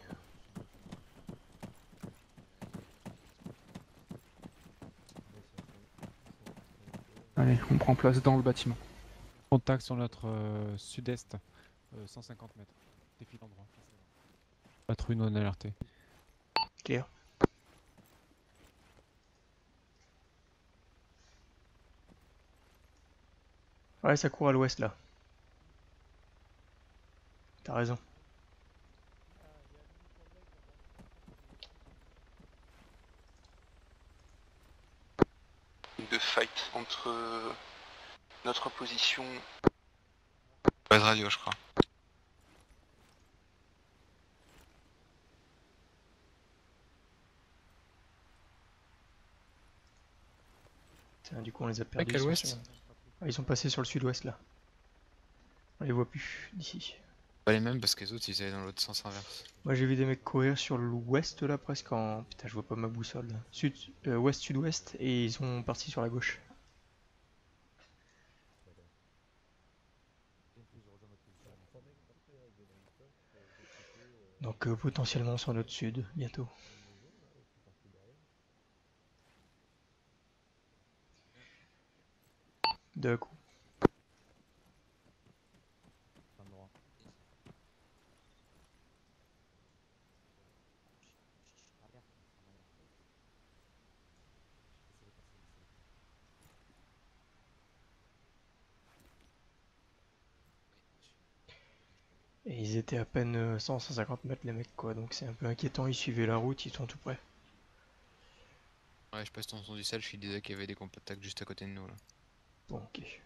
Allez, on prend place dans le bâtiment. Contact sur notre euh, sud-est, euh, cent cinquante mètres. Défile endroit. Patrouille non alertée. Clear. Ouais, ça court à l'ouest là. T'as raison. De fight entre euh, notre position. Pas de radio, je crois. Tiens, du coup, on les a perdus. quel ils sont ouest sur- Ah, ils sont passés sur le sud-ouest là. On les voit plus d'ici. Pas les mêmes parce que les autres ils allaient dans l'autre sens inverse. Moi j'ai vu des mecs courir sur l'ouest là presque en... Putain je vois pas ma boussole. Là. Sud, euh, ouest, sud-ouest et ils sont partis sur la gauche. Donc euh, potentiellement sur notre sud bientôt. Deux coups. Et ils étaient à peine cent à cent cinquante mètres les mecs quoi, donc c'est un peu inquiétant, ils suivaient la route, ils sont tout près. Ouais, je passe ton son du sel, je disais qu'il y avait des contacts juste à côté de nous là. Bon ok.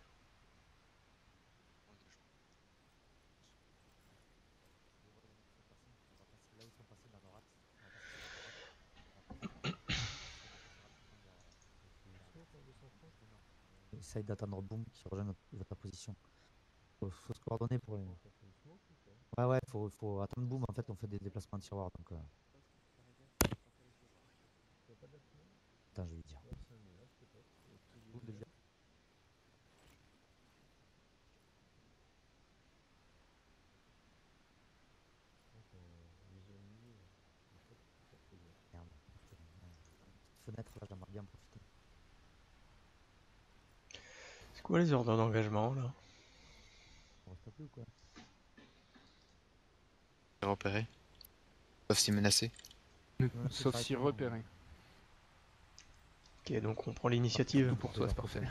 Essaye d'attendre Boom qui rejoint notre, votre position. Faut, faut se coordonner pour les... Ouais ouais, faut, faut attendre Boom, en fait on fait des déplacements de tiroir donc... Euh... Attends, je vais lui dire. Boom de dire. Merde. Fenêtre là, j'aimerais bien profiter. C'est quoi les ordres d'engagement là? On reste plus ou quoi? Repéré. Sauf si menacé. Sauf si repéré. Ok, donc on prend l'initiative. Tout pour toi, c'est parfait.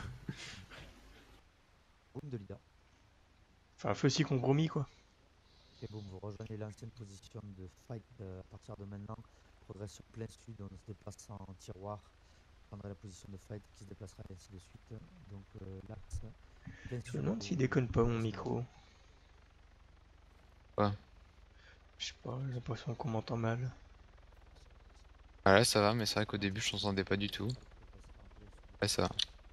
Boom de leader. Enfin, feu si compromis quoi. Ok, Boom, vous rejoignez l'ancienne position de fight euh, à partir de maintenant. Progression plein sud, on se déplace en tiroir. Prendra la position de fight qui se déplacera et ainsi de suite. Donc euh, l'axe. Je me demande s'il déconne pas mon micro. Quoi? Je sais pas, j'ai l'impression qu'on m'entend mal. Ah là ça va, mais c'est vrai qu'au début je t'entendais pas du tout. Là ça va.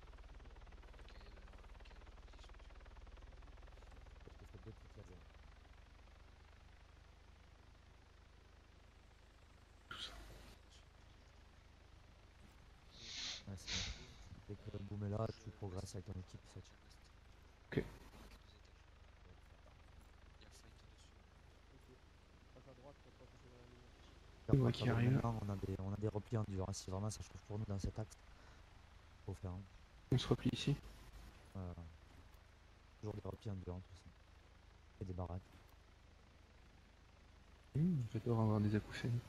Ouais, c'est bon. Dès que le Boom est là, tu progresses avec ton équipe. Ça, tu... Ok. Et Ouais, à qui partir de arrive. maintenant, on a des, on a des replis endurance. Si vraiment ça chauffe pour nous dans cet axe, faut faire un. On se replie ici. Euh, toujours des replis endurance aussi. Et des baraques. Mmh, J'adore avoir des acouphènes.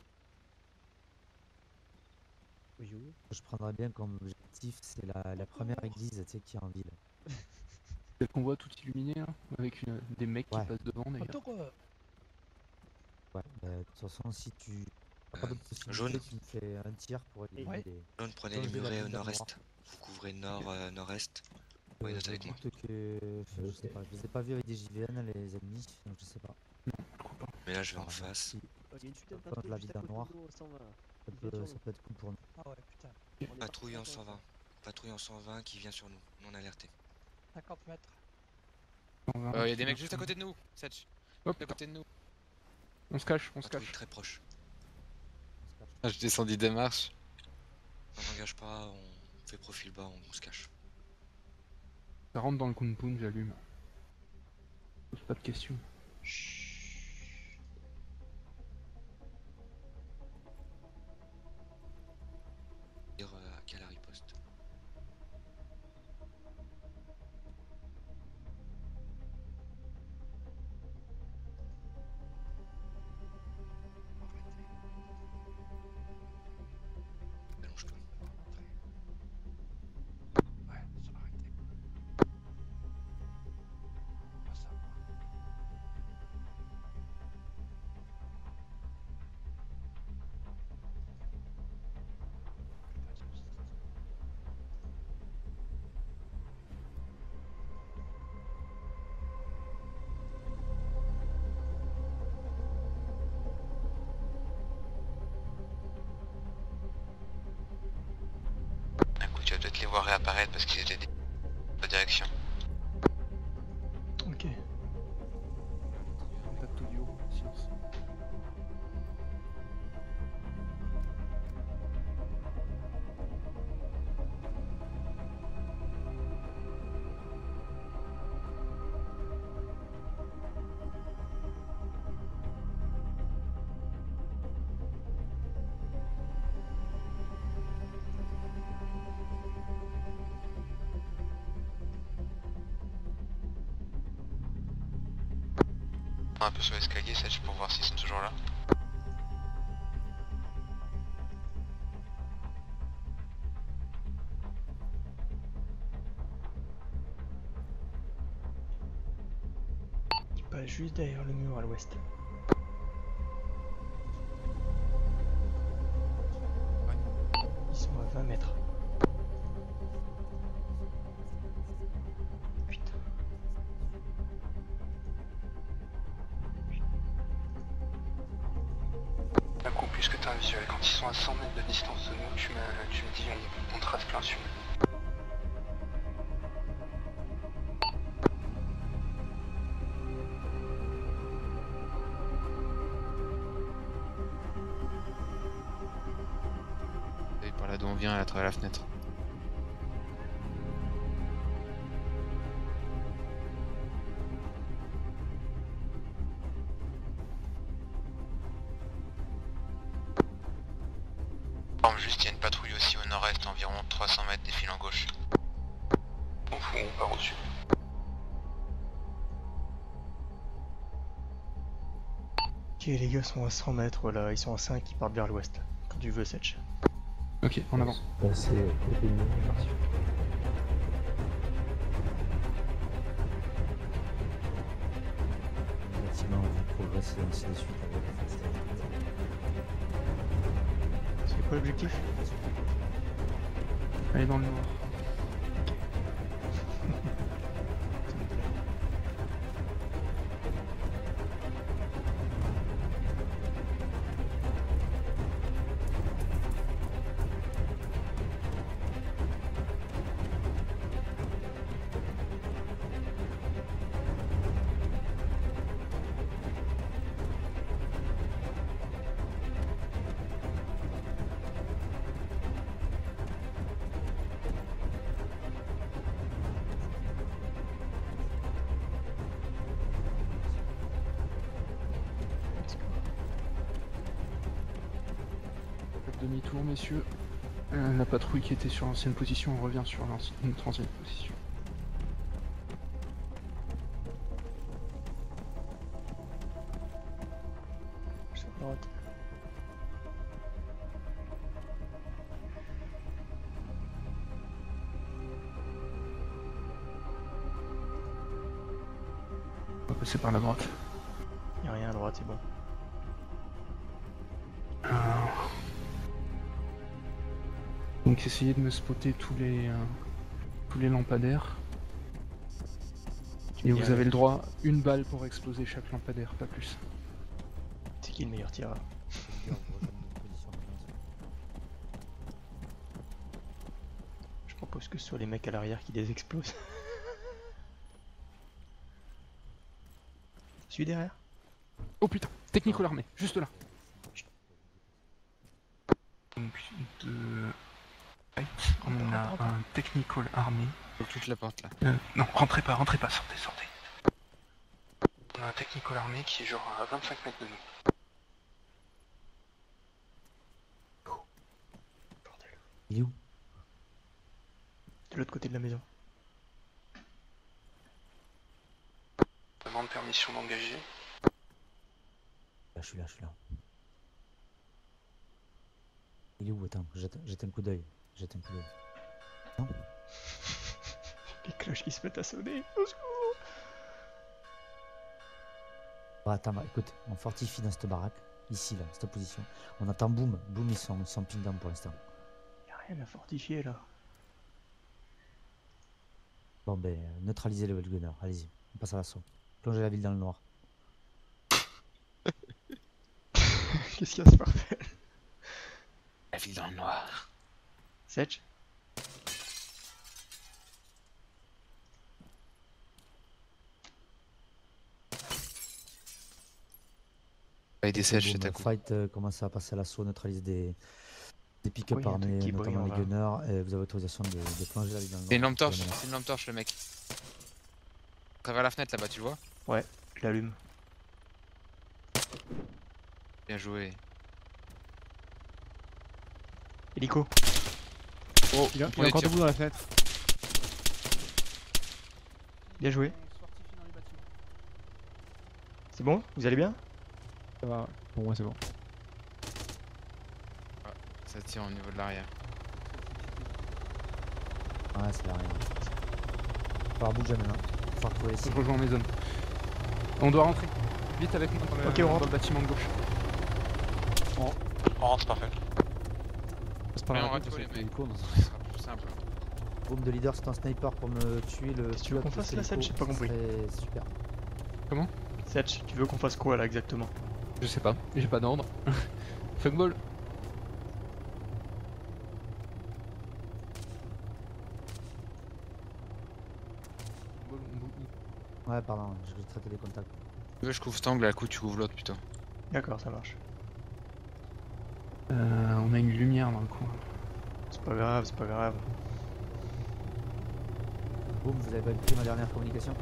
Je prendrais bien comme objectif, c'est la, la première église, tu sais, qui est en ville. Celle qu'on voit tout illuminé là, avec une- des mecs Ouais. qui passent devant d'ailleurs. Attends quoi. Ouais, bah, de toute façon, si tu n'as pas Euh, d'autre possibilité, jaune. tu me fais un tir pour éliminer Ouais. les... Jaune, prenez les Jaune, j'ai la murets au ligne dans le nord-est. Vous couvrez nord, euh, nord-est. Euh, Oui, note je avec moi. doute que... enfin, je sais pas, je les ai pas vus avec des J V N les ennemis, donc je sais pas. Mais là je vais en Alors, face. si Il y a une suite on peut d'infanterie la juste vie à dans le côté noir, de nous au cent vingt. ça Ils viennent peut, sur ça nous. peut être cool pour nous. Ah ouais, putain. On est parti Patrouille en dans le cent vingt. sens. Patrouille en cent vingt qui vient sur nous. Non alerté. cinquante mètres. On va Euh, y a retirer des mecs un juste à peu. côté de nous, Setch. Hop, À côté de nous. on se cache, on se Patrouille cache. très proche. Ah, je descendis des marches. On n'engage pas, on fait profil bas, on se cache. Ça rentre dans le compound, j'allume. Pose pas de questions. Dire euh, à quelle riposte. Allonge-toi. Ouais, ça va arrêter. Pas ça. Écoute, tu vas peut-être les voir réapparaître parce qu'ils étaient dans la direction. Ok. Un peu sur l'escalier, Sage, pour voir s'ils sont toujours là. Il passe juste derrière le mur à l'ouest. Ils sont à vingt mètres. Putain. D'un coup, puisque t'as un visuel, quand ils sont à cent mètres de distance de nous, tu me, tu me dis on, on trace plein sud. Et par là d'où on vient, à travers la fenêtre. Juste, il y a une patrouille aussi au nord-est, environ trois cents mètres des filants gauche. On fout, on part au-dessus. Ok, les gars sont à cent mètres, voilà, ils sont à cinq, ils partent vers l'ouest. Quand tu veux, Setch. Ok, en avant. Passer côté de nous. Le bâtiment va progresser ainsi de suite avec la phase terrestre. C'est quoi l'objectif? Allez dans le noir. Demi-tour, messieurs. Euh, la patrouille qui était sur l'ancienne position revient sur l'ancienne- notre ancienne position. Sur la droite. On va passer par la droite. Y'a rien à droite, c'est bon. Alors... Donc essayez de me spotter tous les euh, tous les lampadaires. Et vous avez le droit une balle pour exploser chaque lampadaire, pas plus. C'est qui le meilleur tireur? Je propose que ce soit les mecs à l'arrière qui les explosent. Celui derrière? Oh putain, technico l'armée, juste là. Donc, de... on a un technical army. Sur toute la porte là. Euh, non, rentrez pas, rentrez pas, sortez, sortez. On a un technical army qui est genre à vingt-cinq mètres de nous. Bordel. Il est où? De l'autre côté de la maison. Demande permission d'engager. Là, je suis là, je suis là. Il est où? Attends, jette, jette un coup d'œil. Jette un coup d'œil. Non? Les cloches qui se mettent à sonner. Au secours. Bon, attends, bah, écoute, on fortifie dans cette baraque. Ici, là, cette position. On attend boum. Boum, ils sont, ils sont ping down pour l'instant. Y'a rien à fortifier là. Bon, ben, neutralisez le gunner. Allez-y, on passe à l'assaut. Plongez la ville dans le noir. Qu'est-ce qu'il y a ce bordel? La ville dans le noir. Setch? Avec des sèches, Boum, c'est à le coup. fight euh, commence à passer à l'assaut, neutralise des, des pick-up Oui, y a un truc armés, qui brille notamment en les bas. gunners, et vous avez autorisation de, de plonger la ville dans le noir. C'est une lampe torche, Voilà. c'est une lampe torche le mec. À travers la fenêtre là-bas, tu le vois? Ouais, je l'allume. Bien joué. Hélico. Oh, il, a, il est encore debout dans la fenêtre. Bien joué. C'est bon? Vous allez bien? Ça va, pour moi c'est bon. Ça tire au niveau de l'arrière. Ouais, c'est la rien. Faut avoir bouger maintenant. Faut retrouver ici. Je rejoins mes zones. On doit rentrer. Vite avec moi dans le, Ok, on dans rentre. le bâtiment de gauche. On rentre, parfait. C'est pas Mais on grave, rate pas les c'est mecs. hélico, non. Ce sera plus simple. Boom de leader, c'est un sniper pour me tuer le. Qu'est-ce que tu veux pilote qu'on de fasse, cet là, Seth? hélico, J'ai pas ça compris. serait super. Setch, tu veux qu'on fasse quoi là exactement? Je sais pas, j'ai pas d'ordre. Fuckball. Ouais, pardon, je vais traiter des contacts. Tu veux, je couvre cet angle, à coup tu couvres l'autre plutôt. D'accord, ça marche. Euh, on a une lumière dans le coin. C'est pas grave, c'est pas grave. Boom, vous avez pas écouté ma dernière communication?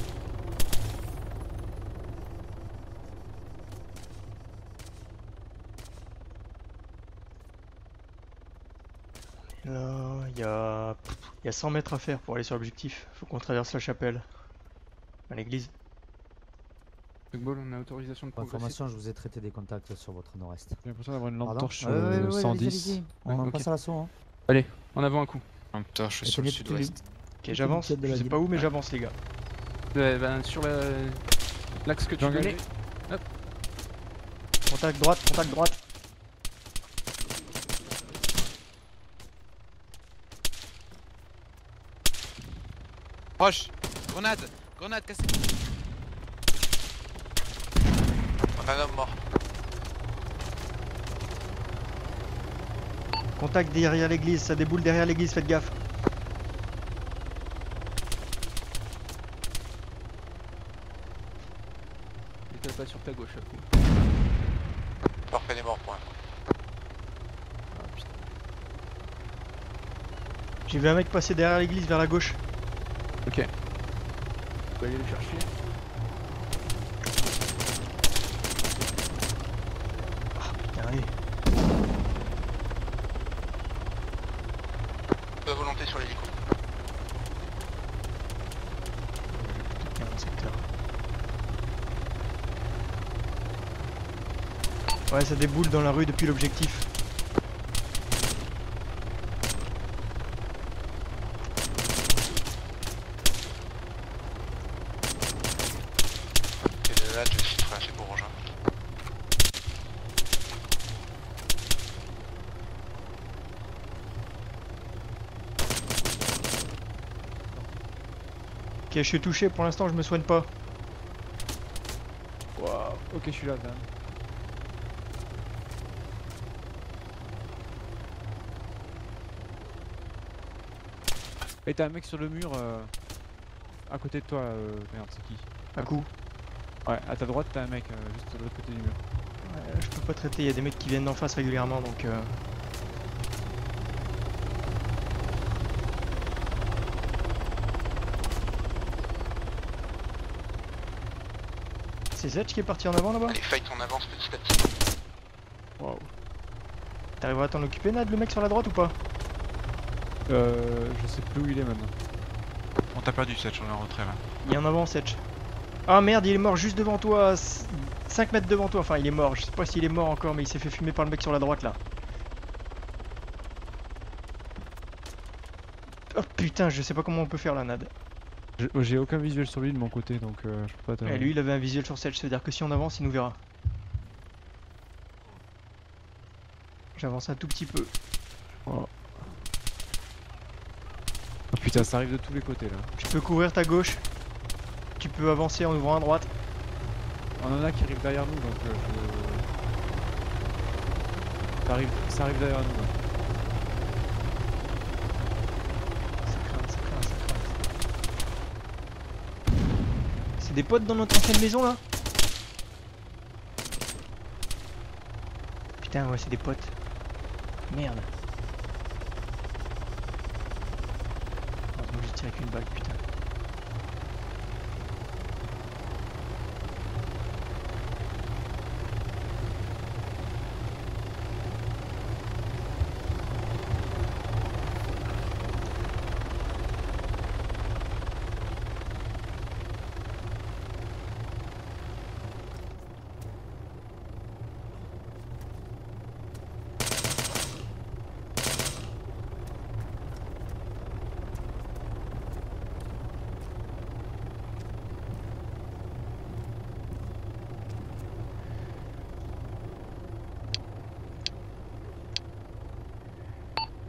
Là, il y a... il y a cent mètres à faire pour aller sur l'objectif. Faut qu'on traverse la chapelle. À l'église. Fuckball, on a autorisation de Pour progresser. information, je vous ai traité des contacts sur votre nord-est. J'ai l'impression d'avoir une lampe Pardon? torche sur Ouais, ouais, le ouais, cent allez-y, dix. allez-y. On Ouais, en ok. passe à l'assaut, hein. Allez, en avant un coup. Un torche Et sur le tenez toutes les sud-ouest. Ok, j'avance. Toutes les Je de la sais pas ville. où, mais j'avance, les gars. Ouais, ben, sur la- l'axe que tu J'ai engagé. donnais. Hop. Contact droite, contact droite. Proche. Grenade. Grenade cassée. On a un homme mort. Contact derrière l'église, ça déboule derrière l'église, faites gaffe. Et pas sur ta gauche à coup. Parfait, des morts pour l'instant. Ah putain. J'ai vu un mec passer derrière l'église vers la gauche. Ok. On va aller le chercher. Putain, allez. De volonté sur l'hélico. Putain, mon secteur. Ouais, ça déboule dans la rue depuis l'objectif. Et de là, je suis très assez pour rejoindre. Ok, je suis touché, pour l'instant je me soigne pas. Waouh, ok, je suis là, Dan. Et t'as un mec sur le mur euh, à côté de toi, euh, merde, c'est qui? À coup. Ouais, à ta droite, t'as un mec euh, juste de l'autre côté du mur. Ouais, je peux pas traiter, il y a des mecs qui viennent d'en face régulièrement donc. Euh... C'est Zetch qui est parti en avant là-bas? Allez, fight, on avance petit à petit. Waouh. T'arriveras à t'en occuper, Nad, le mec sur la droite ou pas? Euh, je sais plus où il est maintenant. On t'a perdu, Setch, on est en retrait là. Il est en avant, Zetch. Ah merde, il est mort juste devant toi, cinq mètres devant toi. Enfin, il est mort, je sais pas s'il est mort encore, mais il s'est fait fumer par le mec sur la droite là. Oh putain, je sais pas comment on peut faire là, Nad. Je- J'ai aucun visuel sur lui de mon côté, donc euh, je peux pas te... Et lui, il avait un visuel sur Zetch, ça veut dire que si on avance, il nous verra. J'avance un tout petit peu. Oh. Oh putain, ça arrive de tous les côtés là. Je peux couvrir ta gauche. Tu peux avancer en ouvrant à droite. On en a qui arrivent derrière nous, donc euh, je... Ça arrive, ça arrive derrière nous là. Ça craint, ça craint, ça craint. C'est des potes dans notre ancienne maison là? Putain, ouais, c'est des potes. Merde. Heureusement que j'ai tiré qu'une balle, putain.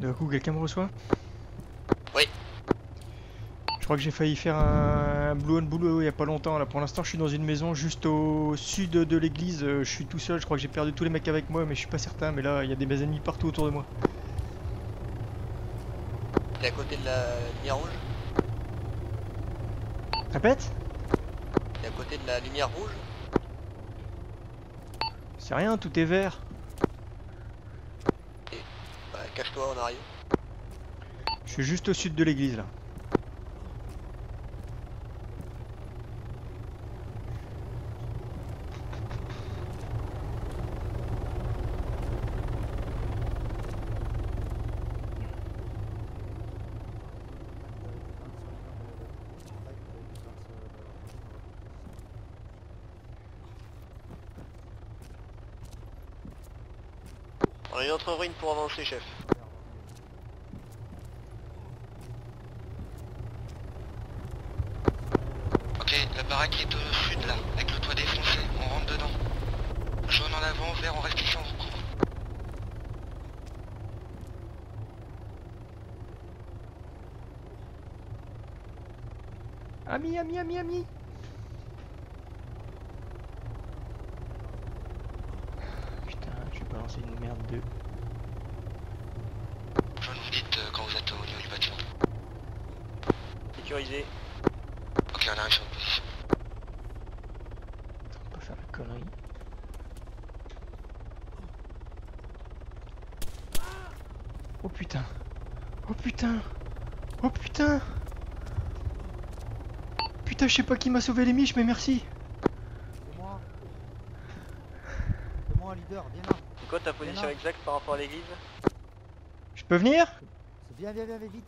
D'un coup, quelqu'un me reçoit? Oui. Je crois que j'ai failli faire un blue on boulot il y a pas longtemps. Là, pour l'instant, je suis dans une maison juste au sud de l'église. Je suis tout seul. Je crois que j'ai perdu tous les mecs avec moi, mais je suis pas certain. Mais là, il y a des mes ennemis partout autour de moi. T'es à côté de la lumière rouge? Répète? T'es à côté de la lumière rouge? C'est rien, tout est vert. Et, bah, cache-toi en arrière. Je suis juste au sud de l'église là. On a une autre ruine pour avancer, chef. Ok, la baraque est au sud là, avec le toit défoncé, on rentre dedans. Jaune en avant, vert en reste ici, on vous couvre. Ami, ami, ami, ami. Putain, je vais balancer une merde de... Jaune, vous dites euh, quand vous êtes au niveau du bâtiment. Sécurisé. Ok, on arrive sur une position. On peut faire la connerie. Oh putain. Oh putain. Oh putain. Putain, je sais pas qui m'a sauvé les miches, mais merci. C'est moi. C'est moi, leader, viens là. C'est quoi ta position exacte par rapport à l'église? Je peux venir? Viens, viens, viens, viens vite.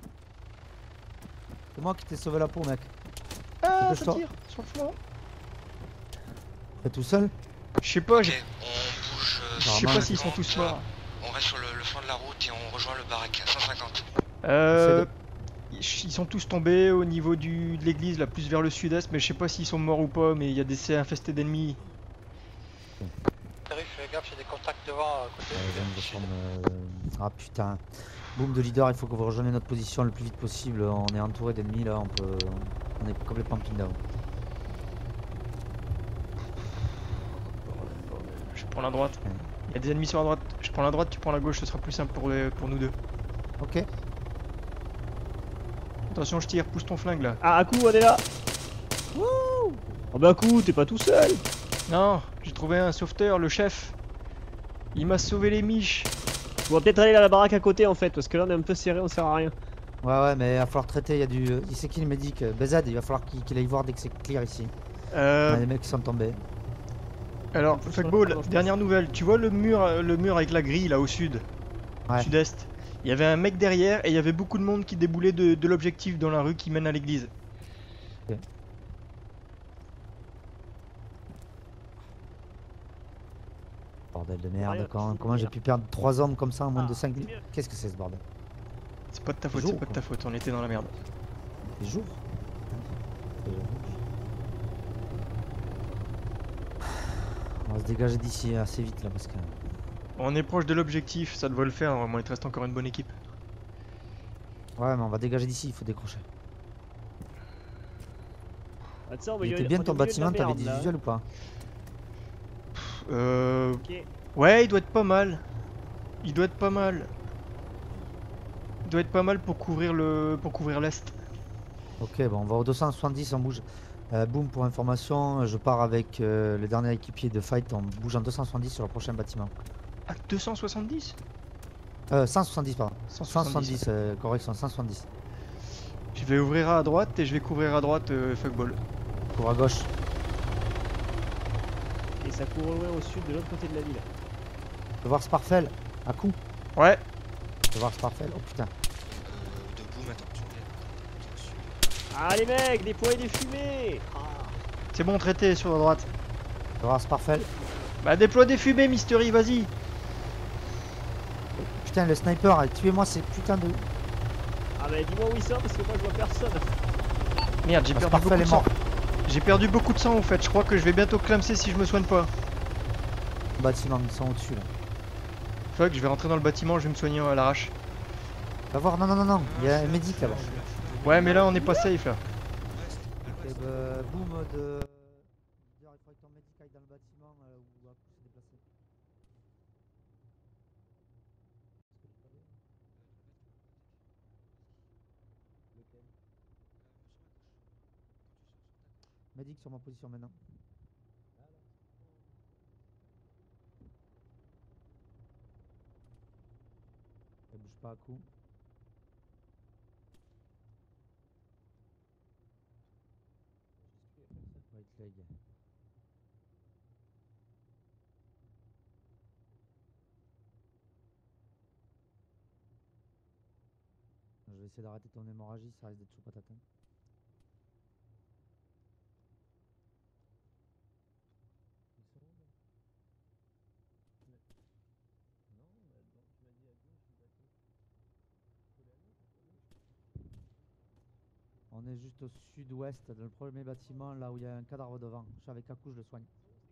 C'est moi qui t'ai sauvé la peau, mec. Ah, ça Dépêche-toi. tire sur le flanc. T'es tout seul? Je sais pas, j'ai... Ok, on bouge. euh, Je sais Normal. pas s'ils sont tous morts. On reste sur le, le flanc de la route et on rejoint le baraque à cent cinquante. Euh... Ils sont tous tombés au niveau du, de l'église, là, plus vers le sud-est, mais je sais pas s'ils sont morts ou pas, mais il y a des C infestés d'ennemis. Tarif, fais gaffe, j'ai des contacts devant à côté. Euh, viens de forme, euh, Ah putain. Boom de leader, il faut que vous rejoigniez notre position le plus vite possible. On est entouré d'ennemis là, on peut. On est complètement pin down. Je prends la droite. Il y a des ennemis sur la droite. Je prends la droite, tu prends la gauche, ce sera plus simple pour, les- pour nous deux. Ok. Attention, je tire, pousse ton flingue là. Ah, Aku, on est là. Wouh. Oh bah Aku, t'es pas tout seul. Non, j'ai trouvé un sauveteur, le chef. Il m'a sauvé les miches. On va peut-être aller à la baraque à côté en fait, parce que là on est un peu serré, on sert à rien. Ouais, ouais, mais il va falloir traiter. Il y a du. Il sait qui le médic? B Z, il va falloir qu'il qu'il aille voir dès que c'est clair ici. Euh... Il y a des mecs qui sont tombés. Alors, Fuckball, dernière nouvelle. Tu vois le mur, euh, le mur avec la grille là au sud, Ouais. sud-est. Il y avait un mec derrière et il y avait beaucoup de monde qui déboulait de, de l'objectif dans la rue qui mène à l'église. Ok. Bordel de merde, Rien, quand- c'est comment j'ai bien. pu perdre trois hommes comme ça en moins Ah, de cinq c'est minutes? bien. Qu'est-ce que c'est ce bordel? C'est pas de ta faute, Jour, c'est pas de ta faute, on était dans la merde. Des jours? Euh, On va se dégager d'ici assez vite là parce que. On est proche de l'objectif, ça devrait le faire, vraiment, il te reste encore une bonne équipe. Ouais, mais on va dégager d'ici, il faut décrocher. Ah, tiens, on va Il y était aller- bien on est ton au milieu de bâtiment, la t'avais merde, des là. visuels ou pas? Euh... Ok. Ouais, il doit être pas mal. Il doit être pas mal. Il doit être pas mal pour couvrir le... pour couvrir l'est. Ok, bon, on va au deux cent soixante-dix, on bouge. Euh, boom, pour information, je pars avec euh, le dernier équipier de fight, on bouge en deux cent soixante-dix sur le prochain bâtiment. À deux cent soixante-dix? Euh, cent soixante-dix, pardon. cent cent soixante-dix. soixante-dix, euh, correction, cent soixante-dix. Je vais ouvrir à droite et je vais couvrir à droite euh, Fuckball. Cours à gauche. Et ça court loin au sud de l'autre côté de la ville. Je peux voir Sparfell, à coup. Ouais. Je peux voir Sparfell, oh putain. Euh, debout, maintenant. Ah les mecs, des poids et des fumées. Ah. C'est bon, traité sur la droite. Je peux voir Sparfell. Bah déploie des fumées, Mystery, vas-y. Putain, le sniper, allez, tuez-moi ces putains de. Ah bah dis-moi où ils sont parce que moi je vois personne. Merde, j'ai Ah, perdu Sparfell beaucoup de est sang. mort. J'ai perdu beaucoup de sang en fait, je crois que je vais bientôt clamser si je me soigne pas. Bâtiment, ils sont au-dessus là. Fuck, je vais rentrer dans le bâtiment, je vais me soigner à l'arrache. Va voir, non, non, non, non, il y a un médic là-bas. Ouais, mais là on est pas safe là. Ok, bah, boum de. Il faudrait que ton médic aille dans le bâtiment euh, où Aku s'est déplacé. Médic sur ma position maintenant. Elle bouge pas à coup. White leg. Je vais essayer d'arrêter ton hémorragie, ça risque d'être chaud patate. Hein. On est juste au sud-ouest, dans le premier bâtiment, là où il y a un cadavre devant. Je suis avec Aku, je le soigne.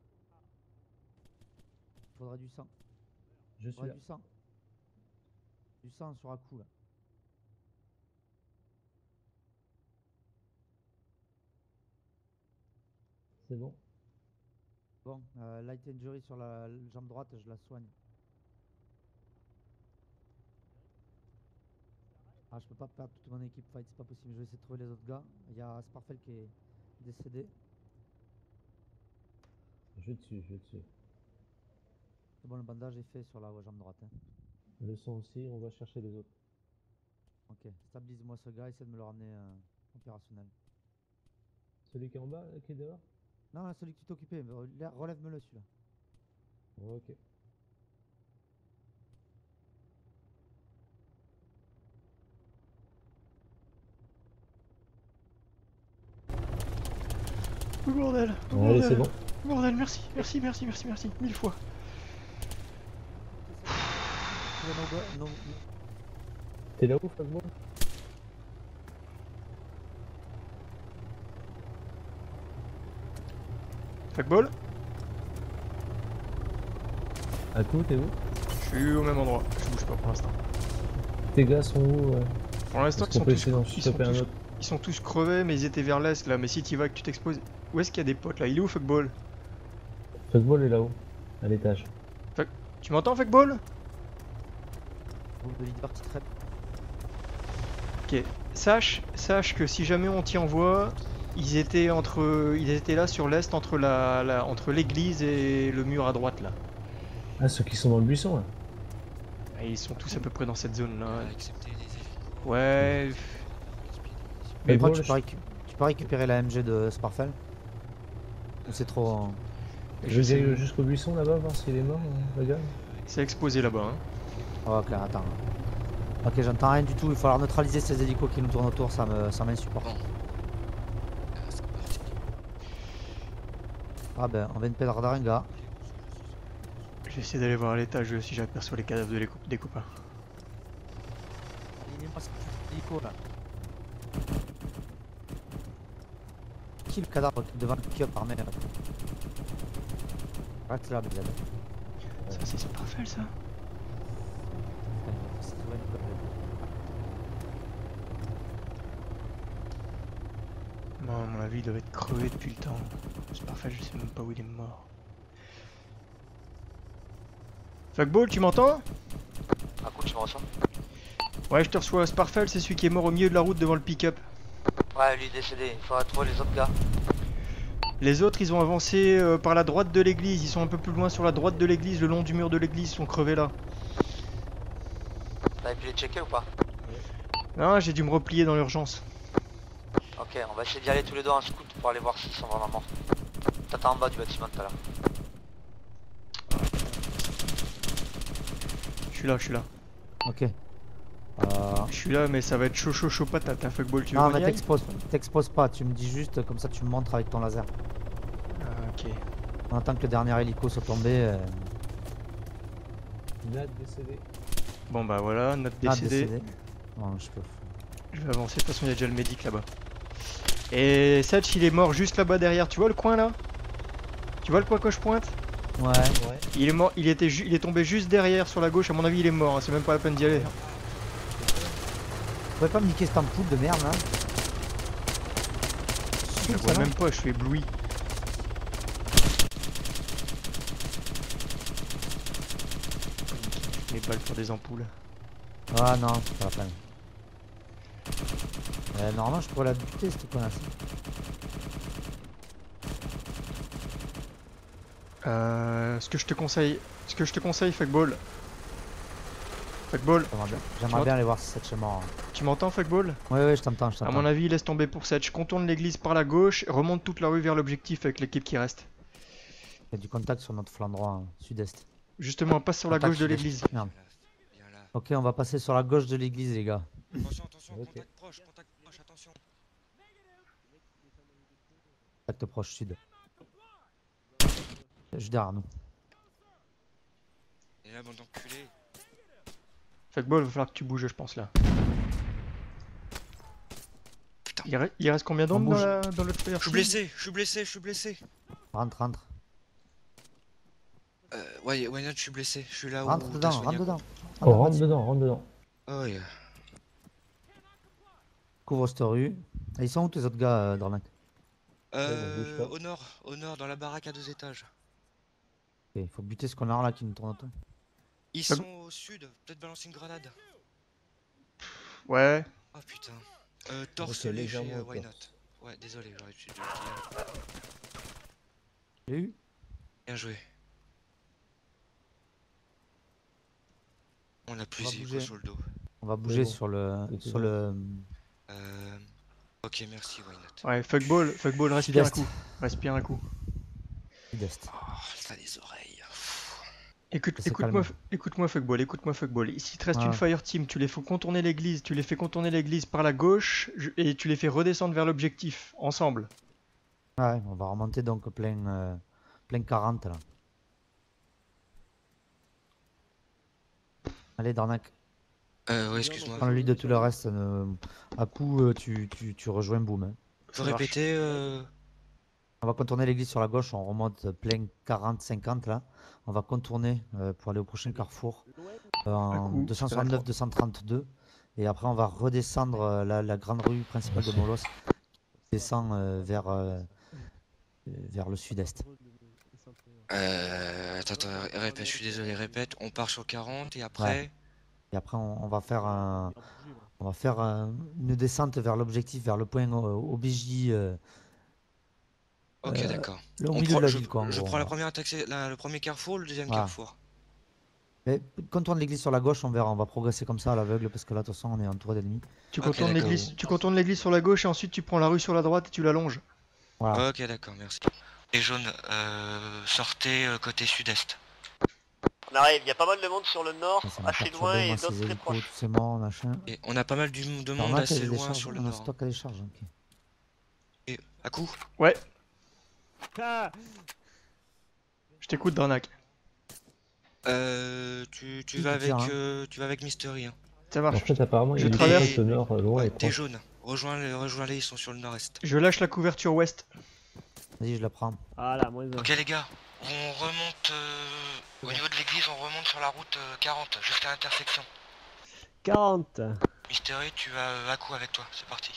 Il faudrait du sang. Je suis là. Du sang. Du sang sur Aku, là. C'est bon. Bon, euh, light injury sur la jambe droite, je la soigne. Ah, je peux pas perdre toute mon équipe fight, c'est pas possible. Je vais essayer de trouver les autres gars. Il y a Sparfel qui est décédé. Je suis dessus, je suis dessus. C'est bon, le bandage est fait sur la jambe droite. Hein. Le son aussi, on va chercher les autres. Ok, stabilise-moi ce gars, essaie de me le ramener euh, opérationnel. Celui qui est en bas, qui est dehors? Non, celui que tu t'occupais, relève-me-le celui-là. Ok. Oh bordel, oh Allez, bordel. c'est bon. Bordel, merci, merci, merci, merci, merci, mille fois. T'es là où, Fabio? Fuckball. Aku, t'es où? Je suis au même endroit, je bouge pas pour l'instant. Tes gars sont où? Ouais. Pour l'instant, ils, sont tous, ils, sont tous, ils sont tous crevés, mais ils étaient vers l'est là. Mais si tu vas que tu t'exposes. Où est-ce qu'il y a des potes là? Il est où, Fuckball? Fuckball est là-haut, à l'étage. Fuck... Tu m'entends, Fuckball? Ok, sache, sache que si jamais on t'y envoie, ils étaient entre, ils étaient là sur l'est entre la, la entre l'église et le mur à droite là. Ah, ceux qui sont dans le buisson là. Et ils sont tous à peu près dans cette zone là. Ouais. Mais moi, tu, peux récu... tu peux récupérer la M G de Sparfel? Ou c'est trop. Je vais aller jusqu'au buisson là-bas voir s'il est mort, le gars. C'est exposé là-bas. Hein. Oh, ok, attends. Ok, j'entends rien du tout, il va falloir neutraliser ces hélicos qui nous tournent autour, ça me ça m'insupporte. Bon. Ah ben, on vient de perdre un gars. J'essaie d'aller voir à l'étage si j'aperçois les cadavres de les des copains. Il est pas hélico là. Qui le cadavre devant le pick-up armé là? Reste là, Bélade. Ça c'est Sparfel ça. Non, à mon avis, il doit être crevé depuis le temps. Sparfel, je sais même pas où il est mort. Fuckball, tu m'entends? Un coup, tu me reçois? Ouais, je te reçois. Sparfel, c'est celui qui est mort au milieu de la route devant le pick-up. Ouais, lui est décédé. Il faudra trouver les autres gars. Les autres, ils ont avancé euh, par la droite de l'église. Ils sont un peu plus loin sur la droite de l'église, le long du mur de l'église. Ils sont crevés là. T'avais pu les checker ou pas? Non, j'ai dû me replier dans l'urgence. Ok, on va essayer d'y aller tous les deux en scout pour aller voir s'ils sont vraiment morts. T'attends en bas du bâtiment tout à l'heure. Je suis là, je suis là. Ok. Euh... Je suis là, mais ça va être chaud, chaud, chaud patate. Hein, Fuckball, tu veux Non, qu'on y mais aille? t'exposes pas, tu me dis juste, comme ça tu me montres avec ton laser. Ah, ok. On attend que le dernier hélico soit tombé. Euh... Nad décédé. Bon bah voilà, notre Ah, décédé. décédé. Bon, je peux. Je vais avancer, de toute façon il y a déjà le médic là-bas. Et Satch il est mort juste là-bas derrière, tu vois le coin là? Tu vois le coin que je pointe? Ouais. ouais. Il est mort, il était il est tombé juste derrière sur la gauche, à mon avis il est mort, hein. C'est même pas la peine d'y aller. pouvez pas me niquer cette ampoule de merde là? Je vois même pas, je suis ébloui. Mes balles sur des ampoules. Ah non, c'est pas la peine. Euh, normalement je pourrais la buter cette connasse. Euh, ce que je te conseille, ce que je te conseille, Fuckball. Fuckball. J'aimerais bien aller voir si Setch est mort. Tu m'entends, Fuckball? Oui, oui, je t'entends, je t'entends. À mon avis, laisse tomber pour Setch. Contourne l'église par la gauche, remonte toute la rue vers l'objectif avec l'équipe qui reste. Il y a du contact sur notre flanc droit, hein, sud-est. Justement, passe sur la Contact gauche de sud-est. l'église. Merde. Ok, on va passer sur la gauche de l'église, les gars. Attention, attention, Ok. contact proche, contact proche, attention. Contact proche sud. Juste derrière nous. Et là, bon d'enculé. Fuckball, il va falloir que tu bouges, je pense là. Il, re- il reste combien d'hommes On dans, bouge. la... dans le fire Je suis blessé, je suis blessé, je suis blessé. Rentre, rentre. Euh, ouais, ouais, non, je suis blessé. Je suis là où. Rentre t'as dedans, soigné, rentre quoi. dedans. Oh, rentre dedans, rentre dedans. Oh, yeah. Couvre cette rue. Et ils sont où tes autres gars, euh, Dornac? Euh, au nord, au nord, dans la baraque à deux étages. Il faut buter ce connard là qui nous tourne autour. Ils Ah sont au sud, peut-être balancer une grenade. Ouais. Oh putain. Euh, torse Ok, léger, légèrement euh, au why torse. not? Ouais, désolé, j'aurais dû. J'ai eu. Bien joué. On a plus va d'hélico bouger. sur le dos. On va bouger bon. sur le. C'est sur bon. le. Euh... Ok, merci, why not? Ouais, Fuckball, Fuckball, respire un Sud-est. coup. Respire un coup. Sud-est. Oh, ça les oreilles. Écoute, Ça s'est écoute-moi, calmé. écoute-moi Fuckball, écoute-moi Fuckball. Ici, il te reste Ouais. une fire team, tu les fais contourner l'église, tu les fais contourner l'église par la gauche je- et tu les fais redescendre vers l'objectif, ensemble. Ouais, on va remonter donc plein. euh, plein quarante là. Allez, Dornac. Euh, ouais, excuse-moi. Prends le lead de tout le reste. euh, à coup, euh, tu, tu, tu rejoins Boom. hein. Faut Ça marche. répéter, euh... On va contourner l'église sur la gauche, on remonte plein quarante cinquante là. On va contourner euh, pour aller au prochain carrefour euh, en coup, deux cent ça va soixante-neuf trop. deux cent trente-deux. Et après, on va redescendre euh, la, la grande rue principale de Molos qui descend euh, vers, euh, euh, vers le sud-est. Euh... Attends, attends, répète, je suis désolé, répète. On part sur quarante et après... Ouais. Et après, on, on va faire, un, on va faire un- une descente vers l'objectif, vers le point euh, O B J. euh, Ok, euh, d'accord. le- au On milieu prend- de la je ville, quoi, en je gros, prends on la va. première taxi, la- le premier carrefour ou le deuxième Voilà. carrefour? Mais contourne l'église sur la gauche, on verra. On va progresser comme ça à l'aveugle parce que là, de toute façon, on est entouré d'ennemis. Tu Ok, contournes d'accord. l'église, tu contournes l'église sur la gauche et ensuite tu prends la rue sur la droite et tu la longes. Voilà. Ok, d'accord, merci. Les jaunes, euh, sortez euh, côté sud-est. On arrive, il y a pas mal de monde sur le nord, Ça m'a assez perturbé, loin et moi, d'autres ces très hélicos, proches. tous ces morts, machin. Et on a pas mal du- de monde Dornac, il y assez a des loin charges, sur le on a nord. stock à décharge. ok. Et à coup. Ouais, Ah je t'écoute Dornac. Euh, tu, tu Qui vas qui avec, tire, hein euh, tu vas avec Mystery. Hein. Ça En marche. fait, apparemment, il y Je a des traverse. contacts nord, euh, loin Ouais, et t'es proche. jaune. Rejoins-les, rejoins-les, ils sont sur le nord-est. Je lâche la couverture ouest. Vas-y, je la prends. Ah là, moins un. Ok les gars, on remonte euh, au niveau de l'église, on remonte sur la route euh, quarante jusqu'à l'intersection. quarante. Mystery, tu vas euh, à coup avec toi, c'est parti.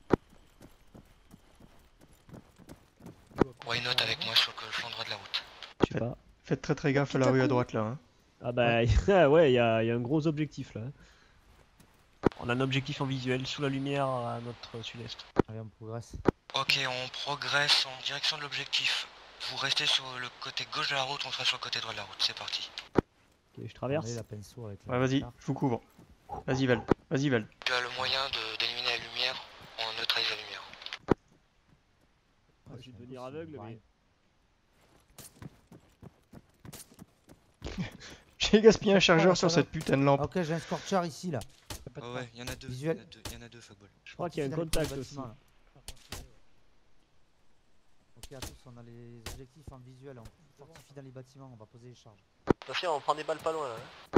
Why not avec moi sur le flanc droit de la route. Je sais pas. Faites très très gaffe à la rue à droite là. Hein. Ah bah ouais, il y, a il y a un gros objectif là. On a un objectif en visuel sous la lumière à notre sud-est. Allez, on progresse. Ok, on progresse en direction de l'objectif. Vous restez sur le côté gauche de la route, on sera sur le côté droit de la route, c'est parti. Ok, je traverse. Allez, la pinceau avec la Ouais, vas-y, carte. je vous couvre. Vas-y Val, vas-y Val. Tu as le moyen de- d'éliminer la lumière, on neutralise la lumière. Ah, je vais devenir aveugle mais... J'ai gaspillé un chargeur Ah, sur ça va. cette putain de lampe. Ok, j'ai un scorcher ici là. Oh ouais, il y en a deux, il y Visuel. en a deux, il y en a deux, Fuckball. Je crois qu'il y a un Fortifie dans les contact aussi. bâtiments, là. Ok, à tous, on a les objectifs en visuel. On fortifie dans les bâtiments, on va poser les charges. Attention, on prend des balles pas loin là. hein.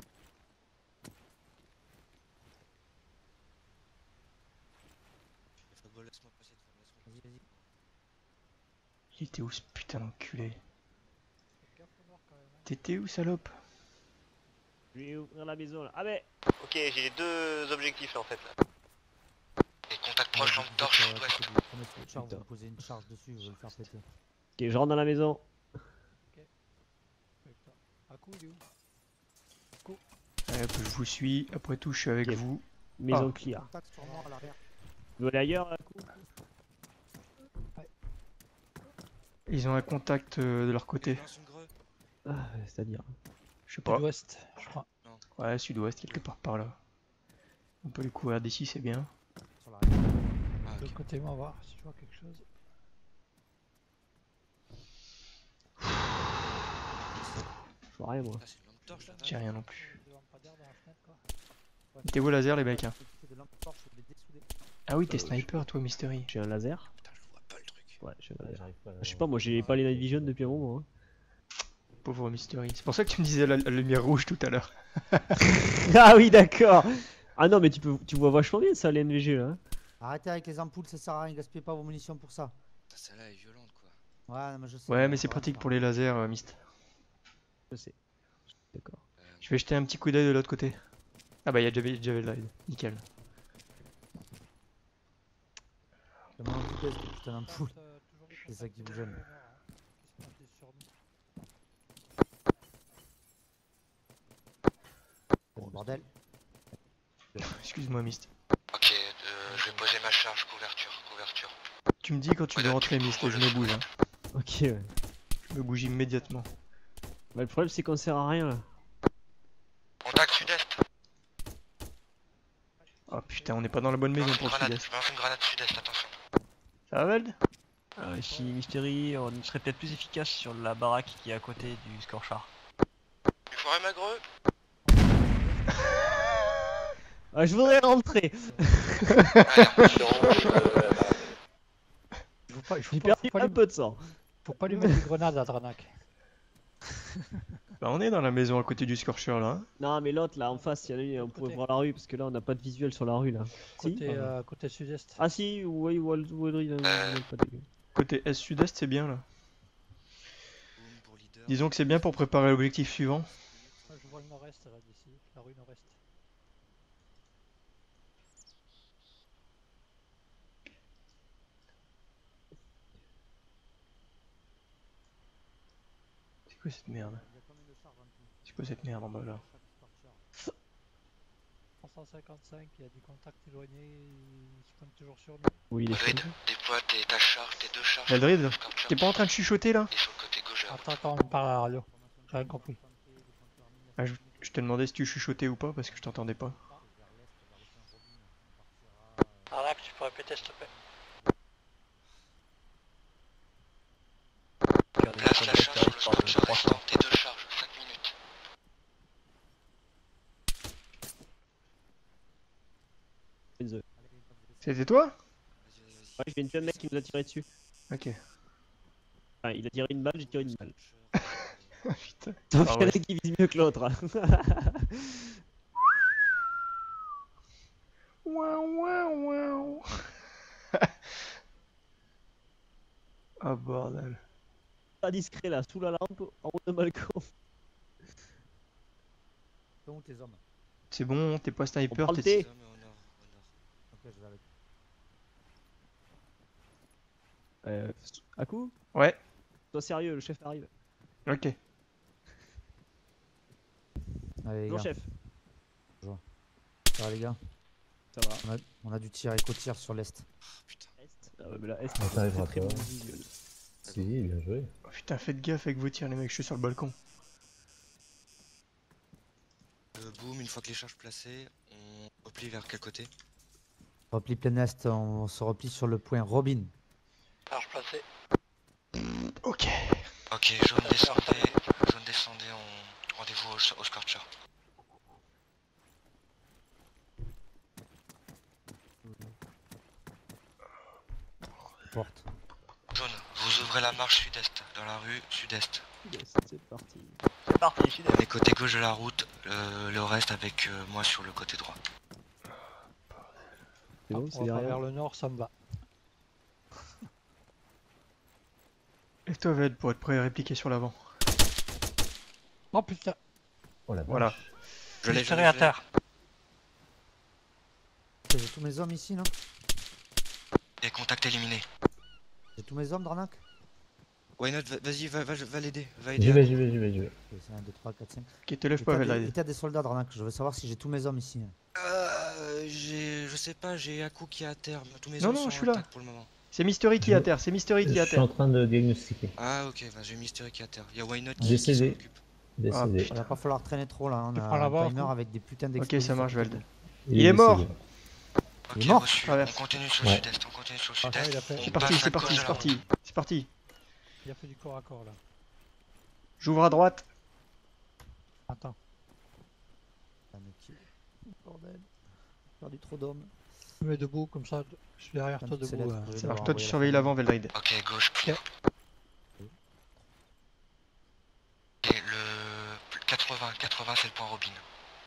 Fuckball, laisse-moi passer devant, laisse-moi Vas-y, vas-y. Il était où ce putain d'enculé? T'étais où salope? Je vais ouvrir la maison là. Ah mais Ok, j'ai les deux objectifs là en fait là. Approche lampe torche euh, sud-ouest. côté du premier trou de char, vous me posez une charge dessus, je vais le faire péter. Ok, je rentre dans la maison. À coup, il est où? Allez, hop, je vous suis, après tout je suis avec Ok. vous. Maison Ah. clear. Contact sur moi à l'arrière. Vous allez ailleurs à coup? Ils ont un contact euh, de leur côté. Lance une greu. Ah, c'est-à-dire. Je sais pas. Sud-ouest, je crois. Ouais, sud-ouest, quelque part par là. On peut les couvrir d'ici, c'est bien. Sur l'arrière. Ah, De ok. l'autre côté, on va voir si je vois quelque chose. Je vois rien moi. Ah, c'est une lampe torche là. J'ai rien non plus. Des lampadaires dans la fenêtre, quoi. Mettez-vous laser les mecs. Hein. De lampe torche, je vais les dessouder. Ah oui, t'es Euh, sniper toi, Mystery. J'ai un laser. Putain, je vois pas le truc. Ouais, j'ai un Ouais, laser. j'arrive pas à- Je sais pas, moi j'ai pas les night vision depuis un moment. Hein. Pauvre Mystery. C'est pour ça que tu me disais la, la lumière rouge tout à l'heure. Ah oui, d'accord. Ah non, mais tu peux, tu vois vachement bien ça, les N V G là. hein. Arrêtez avec les ampoules, ça sert à rien, gaspillez pas vos munitions pour ça. Putain, celle-là est violente quoi. Ouais, non, mais je sais. Ouais, mais ça c'est va pratique faire. pour les lasers, euh, Myst. Je sais. D'accord. Euh, Je vais jeter un petit coup d'œil de l'autre côté. Ah bah, il y a Javel Light. Nickel. Je m'en occupe de cette putain d'ampoule. Euh, toujours des C'est ça qui vous contacts gêne. au nord, hein, qui se montent sur nous. Bon, bordel. Excuse-moi, Myst. Ok, euh, je vais poser ma charge, couverture, couverture. Tu me dis quand tu veux rentrer, Myst, et je me bouge. Hein. Ok, ouais. Je me bouge immédiatement. Bah, le problème c'est qu'on sert à rien là. Contact sud-est. Oh putain, on n'est pas dans la bonne Je maison lance une pour le grenade, sud-est. je lance une grenade sud-est, attention. Ça va, Vald? Ah, ici, Mystery, on serait peut-être plus efficace sur la baraque qui est à côté du Scorchard. Tu foiré ma greu? Ah, je voudrais rentrer. Il faut pas, il faut J'ai pas, perdu faut pas un lui, peu de sang. faut pas lui mettre des grenades à Dranak. Bah, on est dans la maison à côté du Scorcher là. Hein. Non, mais l'autre là en face, il y a, on pourrait Côté. voir la rue parce que là on n'a pas de visuel sur la rue là. Si Côté, euh, côté sud-est. Ah si, oui, Wall Wallry, là, Euh. pas dégueu. Côté est-sud-est, c'est bien là. boom pour leader. Disons que c'est bien pour préparer l'objectif suivant. Ah, je vois le nord-est là d'ici, la rue nord-est. C'est quoi cette merde? C'est quoi cette merde en bas là? trois cent cinquante-cinq, il y a du contact éloigné, il se pointe toujours sur nous. Oui, il est Grid, chaud. déploie tes, ta charge, tes deux charges. Eldrid, Scorcher. t'es pas en train de chuchoter là? Et sur le côté gauche. Attends, attends, on me parle à la radio. J'ai rien compris. Ah, je, je te demandais si tu chuchotais ou pas parce que je t'entendais pas. Arnaque, tu peux répéter s'il te plaît. Place la charge sur le Scorcher restant, tes deux charges, cinq minutes. C'était toi? Vas-y, vas-y, vas-y. Ouais, je viens de tuer un mec qui nous a tiré dessus. Ok. Enfin, il a tiré une balle, j'ai tiré une balle. Putain. Donc Ah il y en ouais. a qui vise mieux que l'autre. Waouh, waouh, waouh. Ah bordel. Pas discret là, sous la lampe, en haut de balcon. Sont où tes hommes? C'est bon, t'es pas sniper, prend le t'es... thé. Non, mais au nord, au nord. Ok, je vais avec. Euh, à coup Ouais, Sois sérieux, le chef arrive. ok. Allez, les Non, gars. chef. Ça va, les gars. Ça va. On a, on a du tir éco-tir sur l'est. Putain. Est. Ah ouais, mais là, Est, On t'arrivera très pas. bon visuel. Si, bien joué. Oh, putain, faites gaffe avec vos tirs les mecs, je suis sur le balcon. Euh, boom, une fois que les charges placées, on replie vers quel côté? Repli plein est, on se replie sur le point Robin. Charge placée. Ok. Ok, jaune descendez, jaune descendez, on... rendez-vous au, au Scorcher. Porte. Jaune, vous ouvrez la marche sud-est, dans la rue sud-est. Yes, c'est parti. C'est parti, sud On est côté gauche de la route, euh, le reste avec euh, moi sur le côté droit. C'est bon, On c'est va derrière. vers le nord, ça me va. Et toi Ved pour être prêt à répliquer sur l'avant. Oh putain, Oh la Voilà. vache. Je l'ai, Je je serai l'ai, à je l'ai. terre. J'ai tous mes hommes ici, non? Et contact éliminé. J'ai tous mes hommes, Dranak? Why not, va- vas-y, va, va, va l'aider. Va aider. J'y à- vais, j'y vais, j'y vais, j'y vais. Ok, c'est un, deux, trois, quatre, cinq. Ok, te lève Et pas, t'as des- Veldride. et t'as des soldats, Dranak. Je veux savoir si j'ai tous mes hommes ici. Euh, j'ai, je sais pas, j'ai Aku qui est à terre. Tous mes Non, hommes non, sont je suis en là. attaque pour le moment. C'est Mystery qui est à Je- terre, c'est Mystery qui est Je à suis en terre. train de diagnostiquer. Ah ok, bah, j'ai Mystery qui est à terre. Y'a Why Not qui, qui Décédé. s'en occupe. Décédé. Il va pas falloir traîner trop là. On Tu a prends la un barre, timer coup. avec des putains Ok, d'explosifs. ça marche, Veld. Il, Il est mort. décédé. Il est Ok, mort. reçu. On Traverse. continue sur le Ouais. sud-est, on continue sur le Ah, sud-est. il a fait- On C'est passe parti, à c'est parti, cause de c'est la parti. C'est parti. Il a fait du corps à corps là. J'ouvre à droite. Attends. Ah, mais qui- Bordel. J'ai perdu trop d'hommes. Je me mets debout comme ça. Je suis derrière Quand toi tu sais debout. l'être, euh. oui. Ça va marche, toi envoyer tu la surveilles famille. l'avant, Veldride. Ok, gauche. Ok. Et le quatre-vingts, quatre-vingts c'est le point Robin.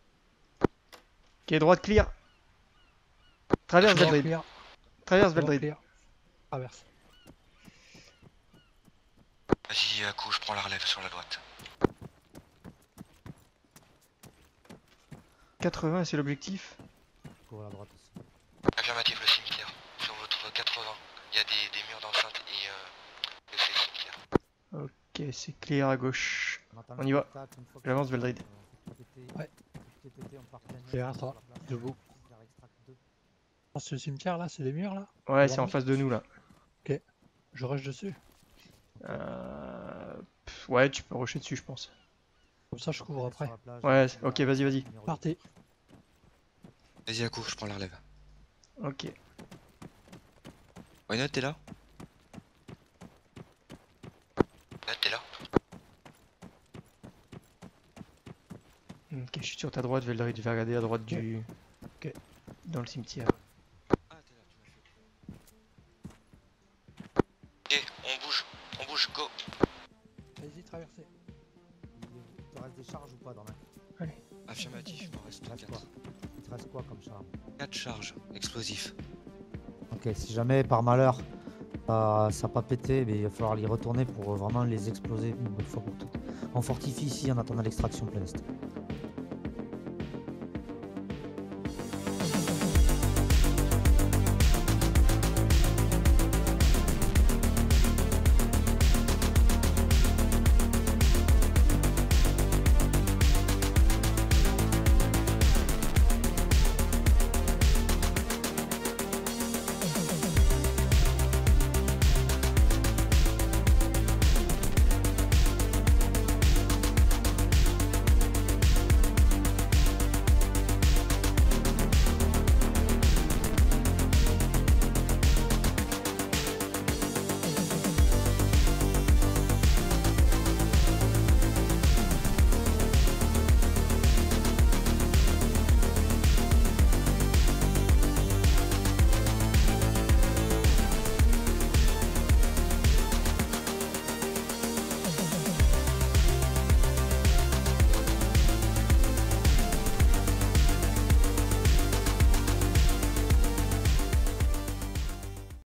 Ok, droite clear. Traverse, Devant, Veldride. clear. Traverse, Devant, Veldride. clear. Traverse. Vas-y, Aku, je prends la relève sur la droite. quatre-vingts, c'est l'objectif. Cours à la droite aussi. Affirmatif, le cimetière. Sur votre quatre-vingts, il y a des, des murs d'enceinte et euh, le- c'est le cimetière. Ok, c'est clear à gauche. attend On le y va. contact, une fois que J'avance, c'est- Veldride. euh, faut tout péter. Ouais. Faut tout péter, on part plein de Derrière sur toi, la place. debout. Vers extract deux. Dans ce cimetière là, c'est des murs là. Ouais, Devant c'est en nous. face de nous là. Je rush dessus. Euh... pff, Ouais, tu peux rusher dessus, je pense. Comme ça, je couvre Sur après. la plage, Ouais, on c'est- va ok, vas-y, vas-y. numéro Partez. Vas-y, Aku, je prends la relève. Ok. Why Not, t'es là? Là, t'es là? Ok, je suis sur ta droite, Veldride. Je vais regarder à droite du. Ok. Dans le cimetière. Ah, t'es là, tu m'as fait. Ok, on bouge, on bouge, go. Vas-y, traversez. Il te reste des charges ou pas dans la... Affirmatif, il m'en reste Il te reste quoi? quatre. Il te reste quoi comme charge? quatre charges, explosifs. Ok, si jamais par malheur ça n'a pas pété, mais il va falloir y retourner pour vraiment les exploser une bonne fois pour toutes. On fortifie ici en attendant l'extraction plein est.